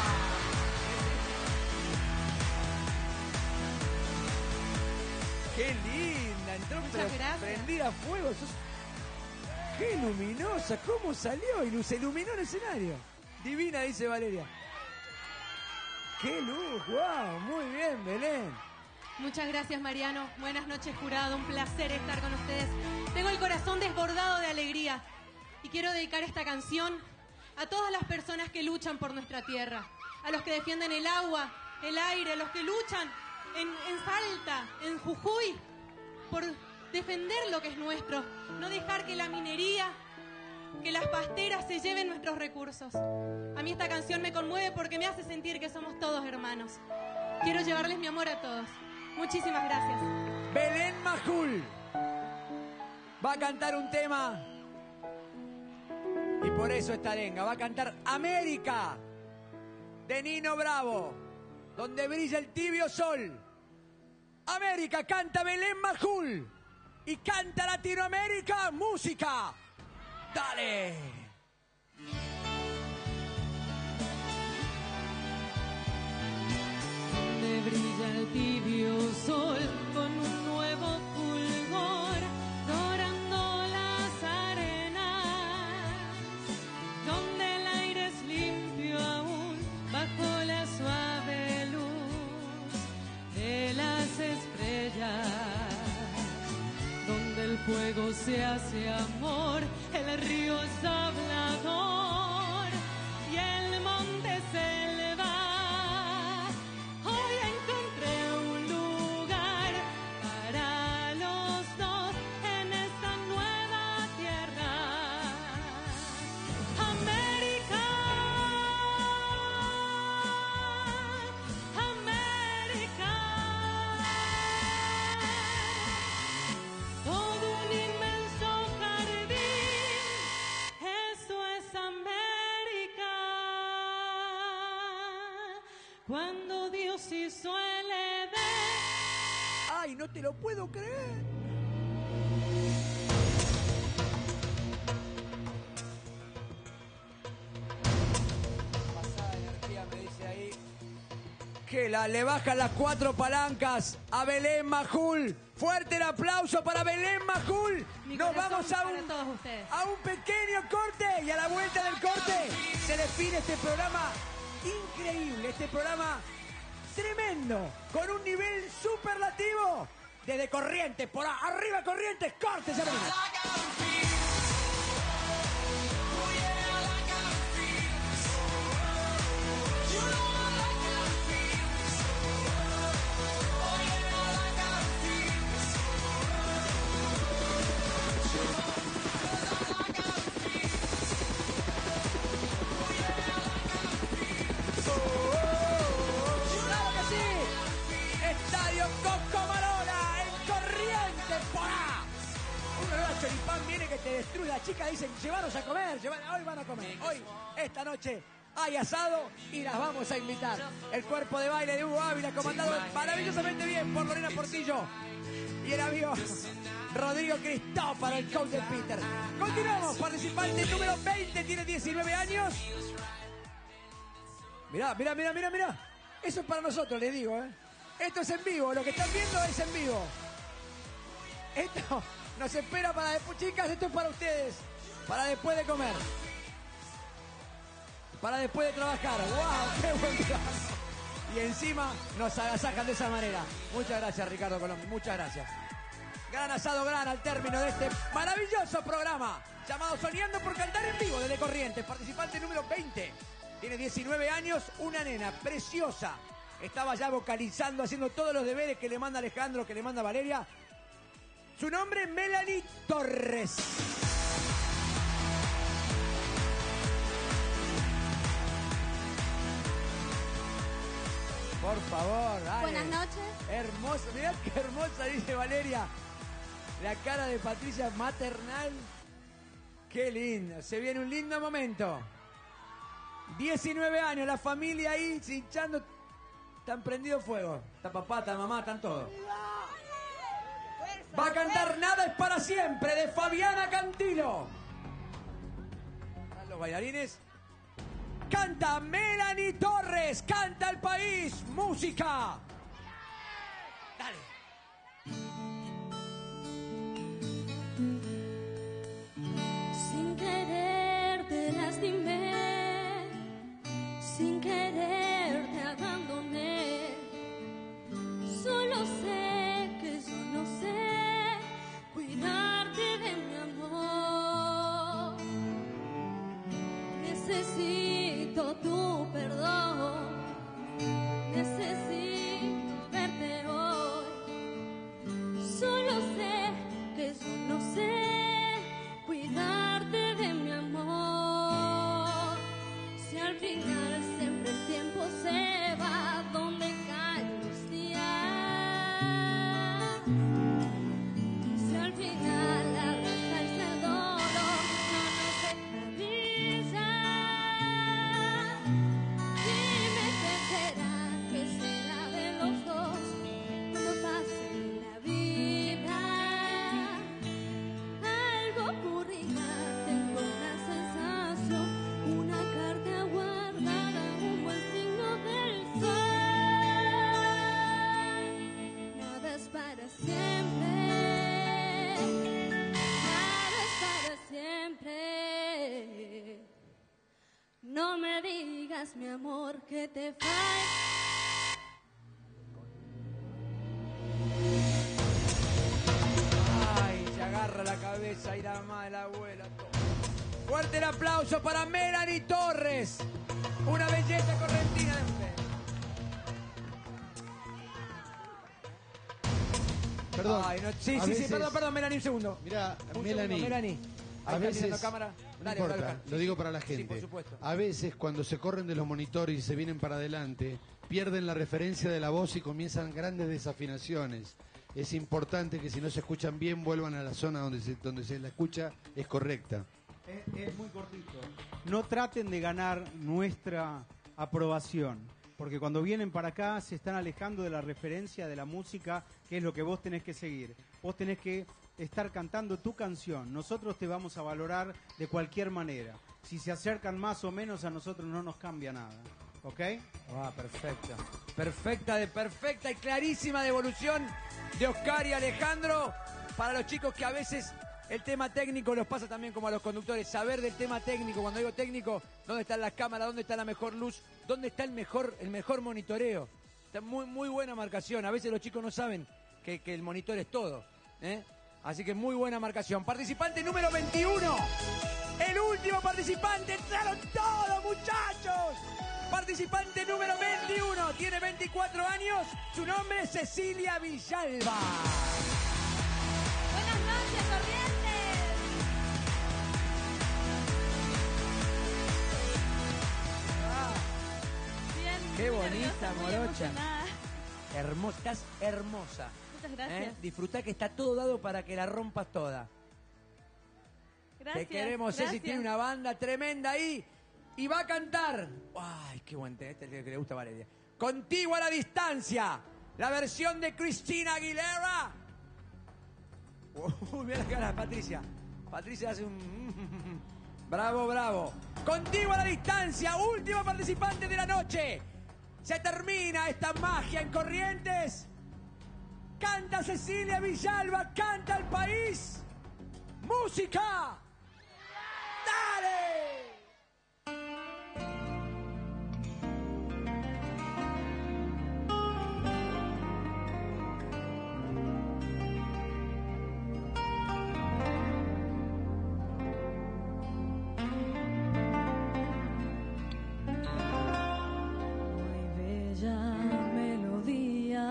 ¡Qué linda! entró Muchas gracias. prendida a fuego. ¡Qué luminosa! ¿Cómo salió? Y se iluminó el escenario. Divina, dice Valeria. ¡Qué luz! ¡Wow! Muy bien, Belén. Muchas gracias, Mariano. Buenas noches, jurado. Un placer estar con ustedes. Tengo el corazón desbordado de alegría y quiero dedicar esta canción a todas las personas que luchan por nuestra tierra, a los que defienden el agua, el aire, a los que luchan en Salta, en Jujuy, por defender lo que es nuestro, no dejar que la minería, que las pasteras se lleven nuestros recursos. A mí esta canción me conmueve porque me hace sentir que somos todos hermanos. Quiero llevarles mi amor a todos. Muchísimas gracias. Belén Majul va a cantar un tema y por eso esta arenga. Va a cantar América de Nino Bravo, donde brilla el tibio sol. América, canta Belén Majul y canta Latinoamérica, música. ¡Dale! Donde brilla el tibio sol con un nuevo fulgor, dorando las arenas, donde el aire es limpio aún bajo la suave luz de las estrellas, donde el fuego se hace amor, el río es hablador y el monte se eleva. Hoy encontré un lugar para los dos en esta nueva tierra. América, América, todo un inmenso jardín, eso es América. Cuando Dios hizo el Edén. ¡Ay, no te lo puedo creer! Pasada energía, me dice ahí. Que le bajan las 4 palancas a Belén Majul. Fuerte el aplauso para Belén Majul. Mi Nos corazón vamos para todos ustedes. a un pequeño corte y a la vuelta del corte se define este programa increíble, este programa tremendo, con un nivel superlativo desde Corrientes, por arriba Corrientes, corte, ya venimos. ¡Claro que sí! Estadio Coscomarola, en Corrientes, porá. Un olor a choripán viene que te destruye. Las chicas dicen, llévanos a comer, hoy van a comer. Hoy, esta noche, hay asado y las vamos a invitar. El cuerpo de baile de Hugo Ávila, comandado maravillosamente bien por Lorena Portillo y el amigo Rodrigo Cristófaro, el coach de Peter. Continuamos, participante número 20, tiene 19 años. Mirá. Eso es para nosotros, les digo, ¿eh? Esto es en vivo, lo que están viendo es en vivo. Esto nos espera para después, chicas, esto es para ustedes. Para después de comer. Para después de trabajar. ¡Wow! ¡Qué buen plan! Y encima nos agasajan de esa manera. Muchas gracias, Ricardo Colombo. Muchas gracias. Gran asado, gran al término de este maravilloso programa llamado Soñando por Cantar en Vivo desde Corrientes. Participante número 20. Tiene 19 años, una nena preciosa. Estaba ya vocalizando, haciendo todos los deberes que le manda Alejandro, que le manda Valeria. Su nombre es Melanie Torres. Por favor, dale. Buenas noches. Hermosa, mirá qué hermosa, dice Valeria. La cara de Patricia maternal. Qué lindo, se viene un lindo momento. 19 años, la familia ahí hinchando. Están prendido fuego. Está papá, está mamá, están todos. Va a cantar Nada es para siempre de Fabiana Cantilo. ¿Están los bailarines? Canta Melanie Torres, canta el país, música. Dale. sin querer te abandoné. Solo sé que yo no sé cuidarte de mi amor. Necesito tu perdón, necesito verte hoy. Solo sé que yo no sé cuidarte de mi amor. Si al final siempre el tiempo se va donde caen los días, si al final abrazarse el dolor no nos esclaviza, dime qué será, qué será de los dos cuando pase la vida. Algo ocurrirá, tengo una sensación, una carta guardada, un buen signo del sol. Nada es para siempre, nada es para siempre. No me digas, mi amor, que te falta. Ay, se agarra la cabeza y la mamá de la abuela. Todo. Fuerte el aplauso para Melanie Torres. Una belleza correntina de usted. Perdón. Ay, no, sí, a sí, veces- sí, perdón, Melanie, un segundo. Mira, Un Melanie. segundo, Melanie. Ahí A está veces, mirando cámara. no Dale, importa, dale, lo digo para la gente. Sí, por supuesto. A veces cuando se corren de los monitores y se vienen para adelante, pierden la referencia de la voz y comienzan grandes desafinaciones. Es importante que si no se escuchan bien vuelvan a la zona donde se la escucha es correcta. Es muy cortito. No traten de ganar nuestra aprobación, porque cuando vienen para acá se están alejando de la referencia de la música, que es lo que vos tenés que seguir. Vos tenés que estar cantando tu canción. Nosotros te vamos a valorar de cualquier manera. Si se acercan más o menos, a nosotros no nos cambia nada. ¿Ok? Ah, perfecta. Perfecta y clarísima devolución de Oscar y Alejandro. Para los chicos que a veces el tema técnico los pasa también como a los conductores. Saber del tema técnico, cuando digo técnico, dónde están las cámaras, dónde está la mejor luz, dónde está el mejor monitoreo. Está muy buena marcación. A veces los chicos no saben que el monitor es todo, ¿eh? Así que muy buena marcación. Participante número 21. El último participante. Entraron todos, muchachos. Participante número 21. Tiene 24 años. Su nombre es Cecilia Villalba. Buenas noches, Corrientes. Bien, Qué muy bonita, nerviosa, muy morocha. emocionada. Hermosa, estás hermosa. Muchas gracias. Disfrutá que está todo dado para que la rompas toda. Gracias. Te queremos, Ceci, gracias. tiene una banda tremenda ahí. Y va a cantar. Ay, qué buen tema. Este es el que le gusta a Valeria. Contigo a la distancia. La versión de Cristina Aguilera. Mira la cara de Patricia. Patricia hace un... Bravo, bravo. Contigo a la distancia. Último participante de la noche. Se termina esta magia en Corrientes. Canta Cecilia Villalba. Canta el país. ¡Música! ¡Dale! Muy bella melodía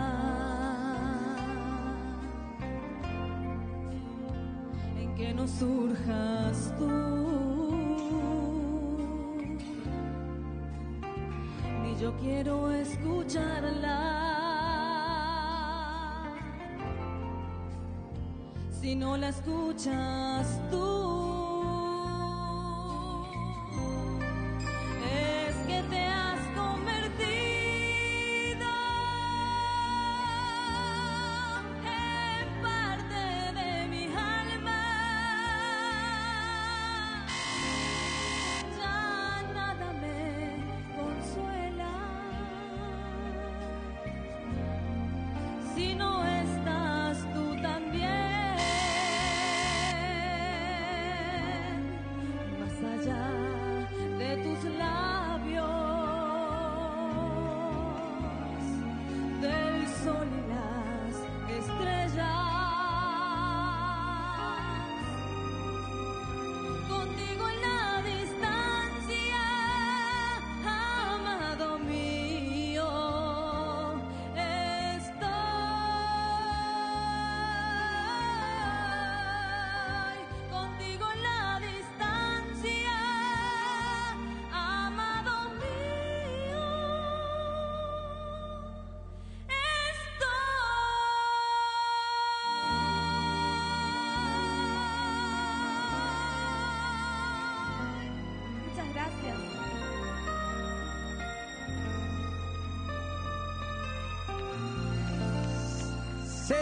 en que no surjas tú, ni yo quiero escucharla. Si no la escuchas tú, es que te has convertido en parte de mi alma. Ya nada me consuela si no estás tú también.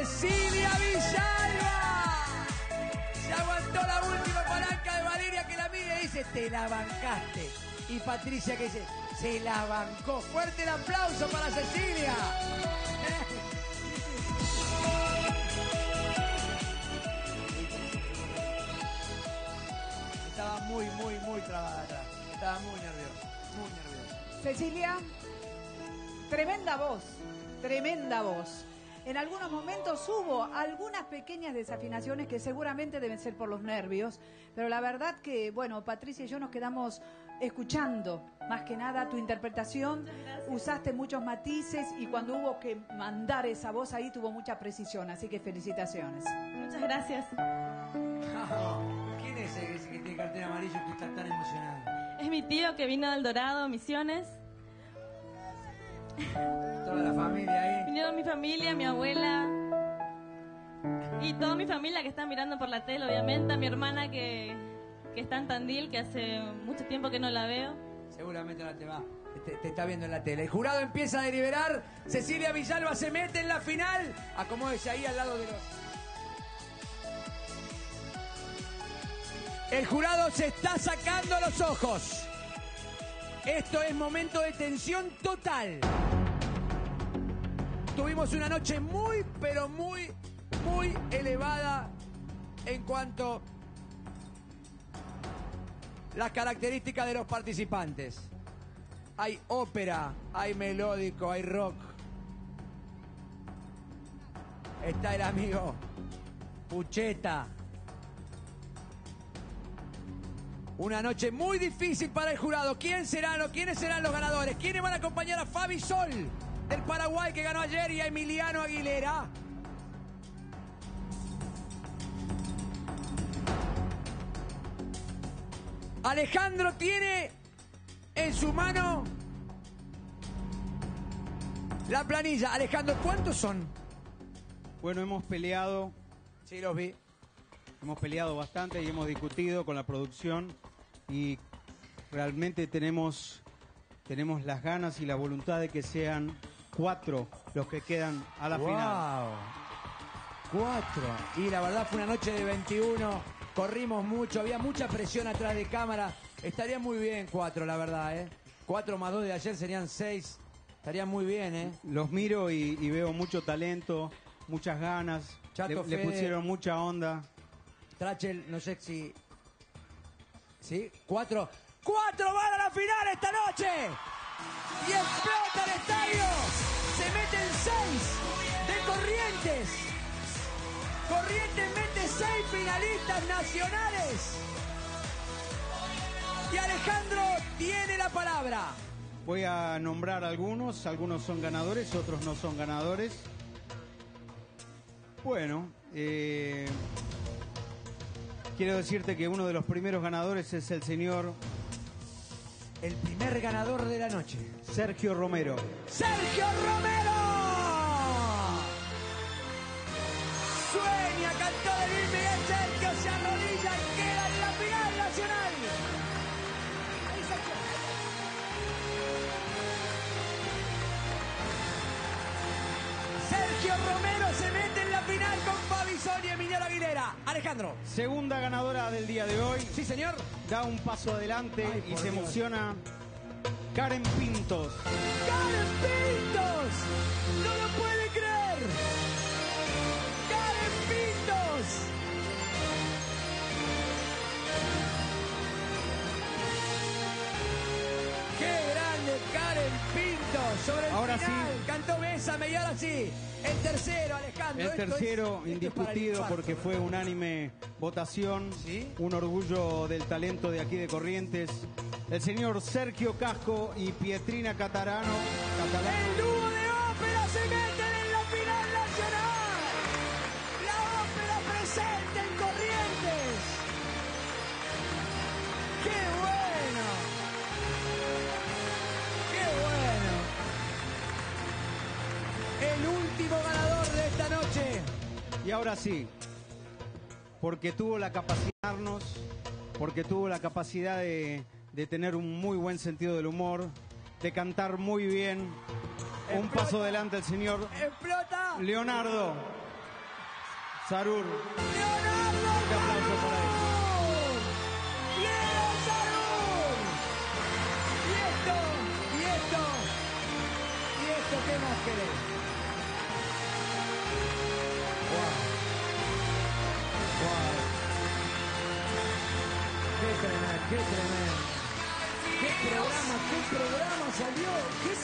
Cecilia Villalba. Se aguantó la última palanca de Valeria, que la mira y dice, te la bancaste. Y Patricia que dice, se la bancó. Fuerte el aplauso para Cecilia. Estaba muy trabada atrás. Estaba muy nerviosa. Cecilia, tremenda voz, tremenda voz. En algunos momentos hubo algunas pequeñas desafinaciones que seguramente deben ser por los nervios, pero la verdad que, bueno, Patricia y yo nos quedamos escuchando, más que nada, tu interpretación. Usaste muchos matices y cuando hubo que mandar esa voz ahí tuvo mucha precisión, así que felicitaciones. Muchas gracias. ¿Quién es ese que tiene cartel amarillo que está tan emocionado? Es mi tío que vino del Dorado, Misiones. Toda la familia ahí. Vinieron mi familia, mi abuela y toda mi familia que está mirando por la tele, obviamente. A mi hermana que está en Tandil, que hace mucho tiempo que no la veo. Seguramente no te va. Te está viendo en la tele. El jurado empieza a deliberar. Cecilia Villalba se mete en la final. Acomódese ahí al lado de los... El jurado se está sacando los ojos. Esto es momento de tensión total. Tuvimos una noche muy, pero muy elevada en cuanto a las características de los participantes. Hay ópera, hay melódico, hay rock. Está el amigo Pucheta. Una noche muy difícil para el jurado. ¿Quiénes serán los ganadores? ¿Quiénes van a acompañar a Fabi Sol del Paraguay que ganó ayer y a Emiliano Aguilera? Alejandro tiene en su mano la planilla. Alejandro, ¿cuántos son? Bueno, hemos peleado. Sí, los vi. Hemos peleado bastante y hemos discutido con la producción y realmente tenemos las ganas y la voluntad de que sean 4 los que quedan a la final. 4. Y la verdad fue una noche de 21. Corrimos mucho, había mucha presión atrás de cámara. Estaría muy bien 4, la verdad, ¿eh? 4 más 2 de ayer serían 6. Estaría muy bien, ¿eh? Los miro y veo mucho talento, muchas ganas. Le pusieron mucha onda. Trachel, no sé si... ¿Sí? 4 van a la final esta noche. Y explota el estadio. Se meten 6 de Corrientes. Corrientes mete 6 finalistas nacionales. Y Alejandro tiene la palabra. Voy a nombrar algunos son ganadores, otros no son ganadores. Bueno, quiero decirte que uno de los primeros ganadores es el señor... El primer ganador de la noche. Sergio Romero. ¡Sergio Romero! Sueña, cantó de Luis Miguel. Sergio se arrodilla y queda en la final nacional. Ahí Sergio. Sergio Romero se mete en la final con Fabi Sol y Emiliano Aguilera. Alejandro. Segunda ganadora del día de hoy. Sí, señor. Da un paso adelante y se emociona. Karen Pintos. ¡Karen Pintos! ¡No lo puede creer! ¡Karen Pintos! ¡Qué grande Karen Pintos! Sobre el ahora final, sí. cantó Bésame y ahora sí. El tercero, Alejandro. El tercero, indiscutido porque fue unánime votación. ¿Sí? Un orgullo del talento de aquí de Corrientes. El señor Sergio Casco y Pietrina Catalano. El dúo de ópera se meten en la final nacional. La ópera presente en Corrientes. ¡Qué bueno! ¡Qué bueno! El último ganador de esta noche. Y ahora sí, porque tuvo la capacidad de tener un muy buen sentido del humor, de cantar muy bien. Un paso adelante el señor ¡Explota! Leonardo. Sarur. ¡Leonardo Un aplauso para él. ¡Leo Sarur! ¿Y esto qué más querés? Wow. Qué tremendo, qué tremendo. ¿Qué programa salió?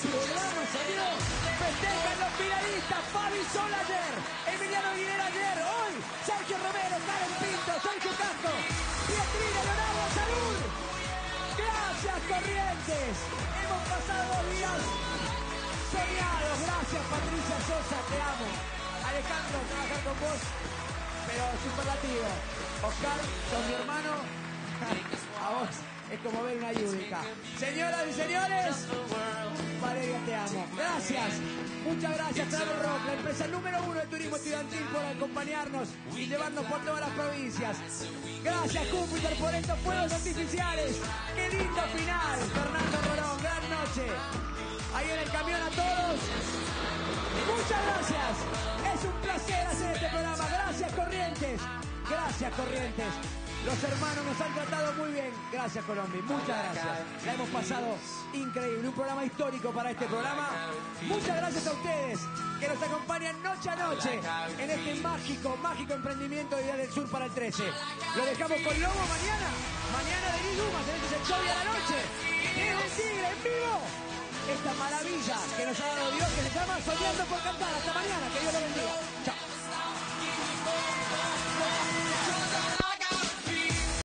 Festejan los finalistas, Fabi Sol ayer, Emiliano Aguilera ayer, hoy, Sergio Romero, Karen Pinto, Sergio Casco, Pietrina, Leonardo Salud. Gracias, Corrientes. Hemos pasado 2 días soñados. Gracias, Patricia Sosa, te amo. Alejandro, trabajar con vos, pero superlativo. Oscar, con mi hermano, a vos es como ver una Yudica. Señoras y señores, Valeria, te amo. Gracias. Muchas gracias, Travel Rock, la empresa número 1 de turismo estudiantil, por acompañarnos y llevarnos por todas las provincias. Gracias, Júpiter, por estos fuegos artificiales. ¡Qué lindo final! Fernando Rolón, gran noche. Ahí en el camión a todos. Muchas gracias. Es un placer hacer este programa. Gracias, Corrientes. Gracias, Corrientes. Los hermanos nos han tratado muy bien. Gracias, Colombia. Muchas gracias. La hemos pasado increíble. Un programa histórico para este programa. Muchas gracias a ustedes que nos acompañan noche a noche en este mágico emprendimiento de Día del Sur para el 13. Lo dejamos con Lobo mañana. Mañana de Guidumas en este sector de la noche. Desde el Tigre en vivo. Esta maravilla que nos ha dado Dios, que se llama Soñando por Cantar. Hasta mañana, que Dios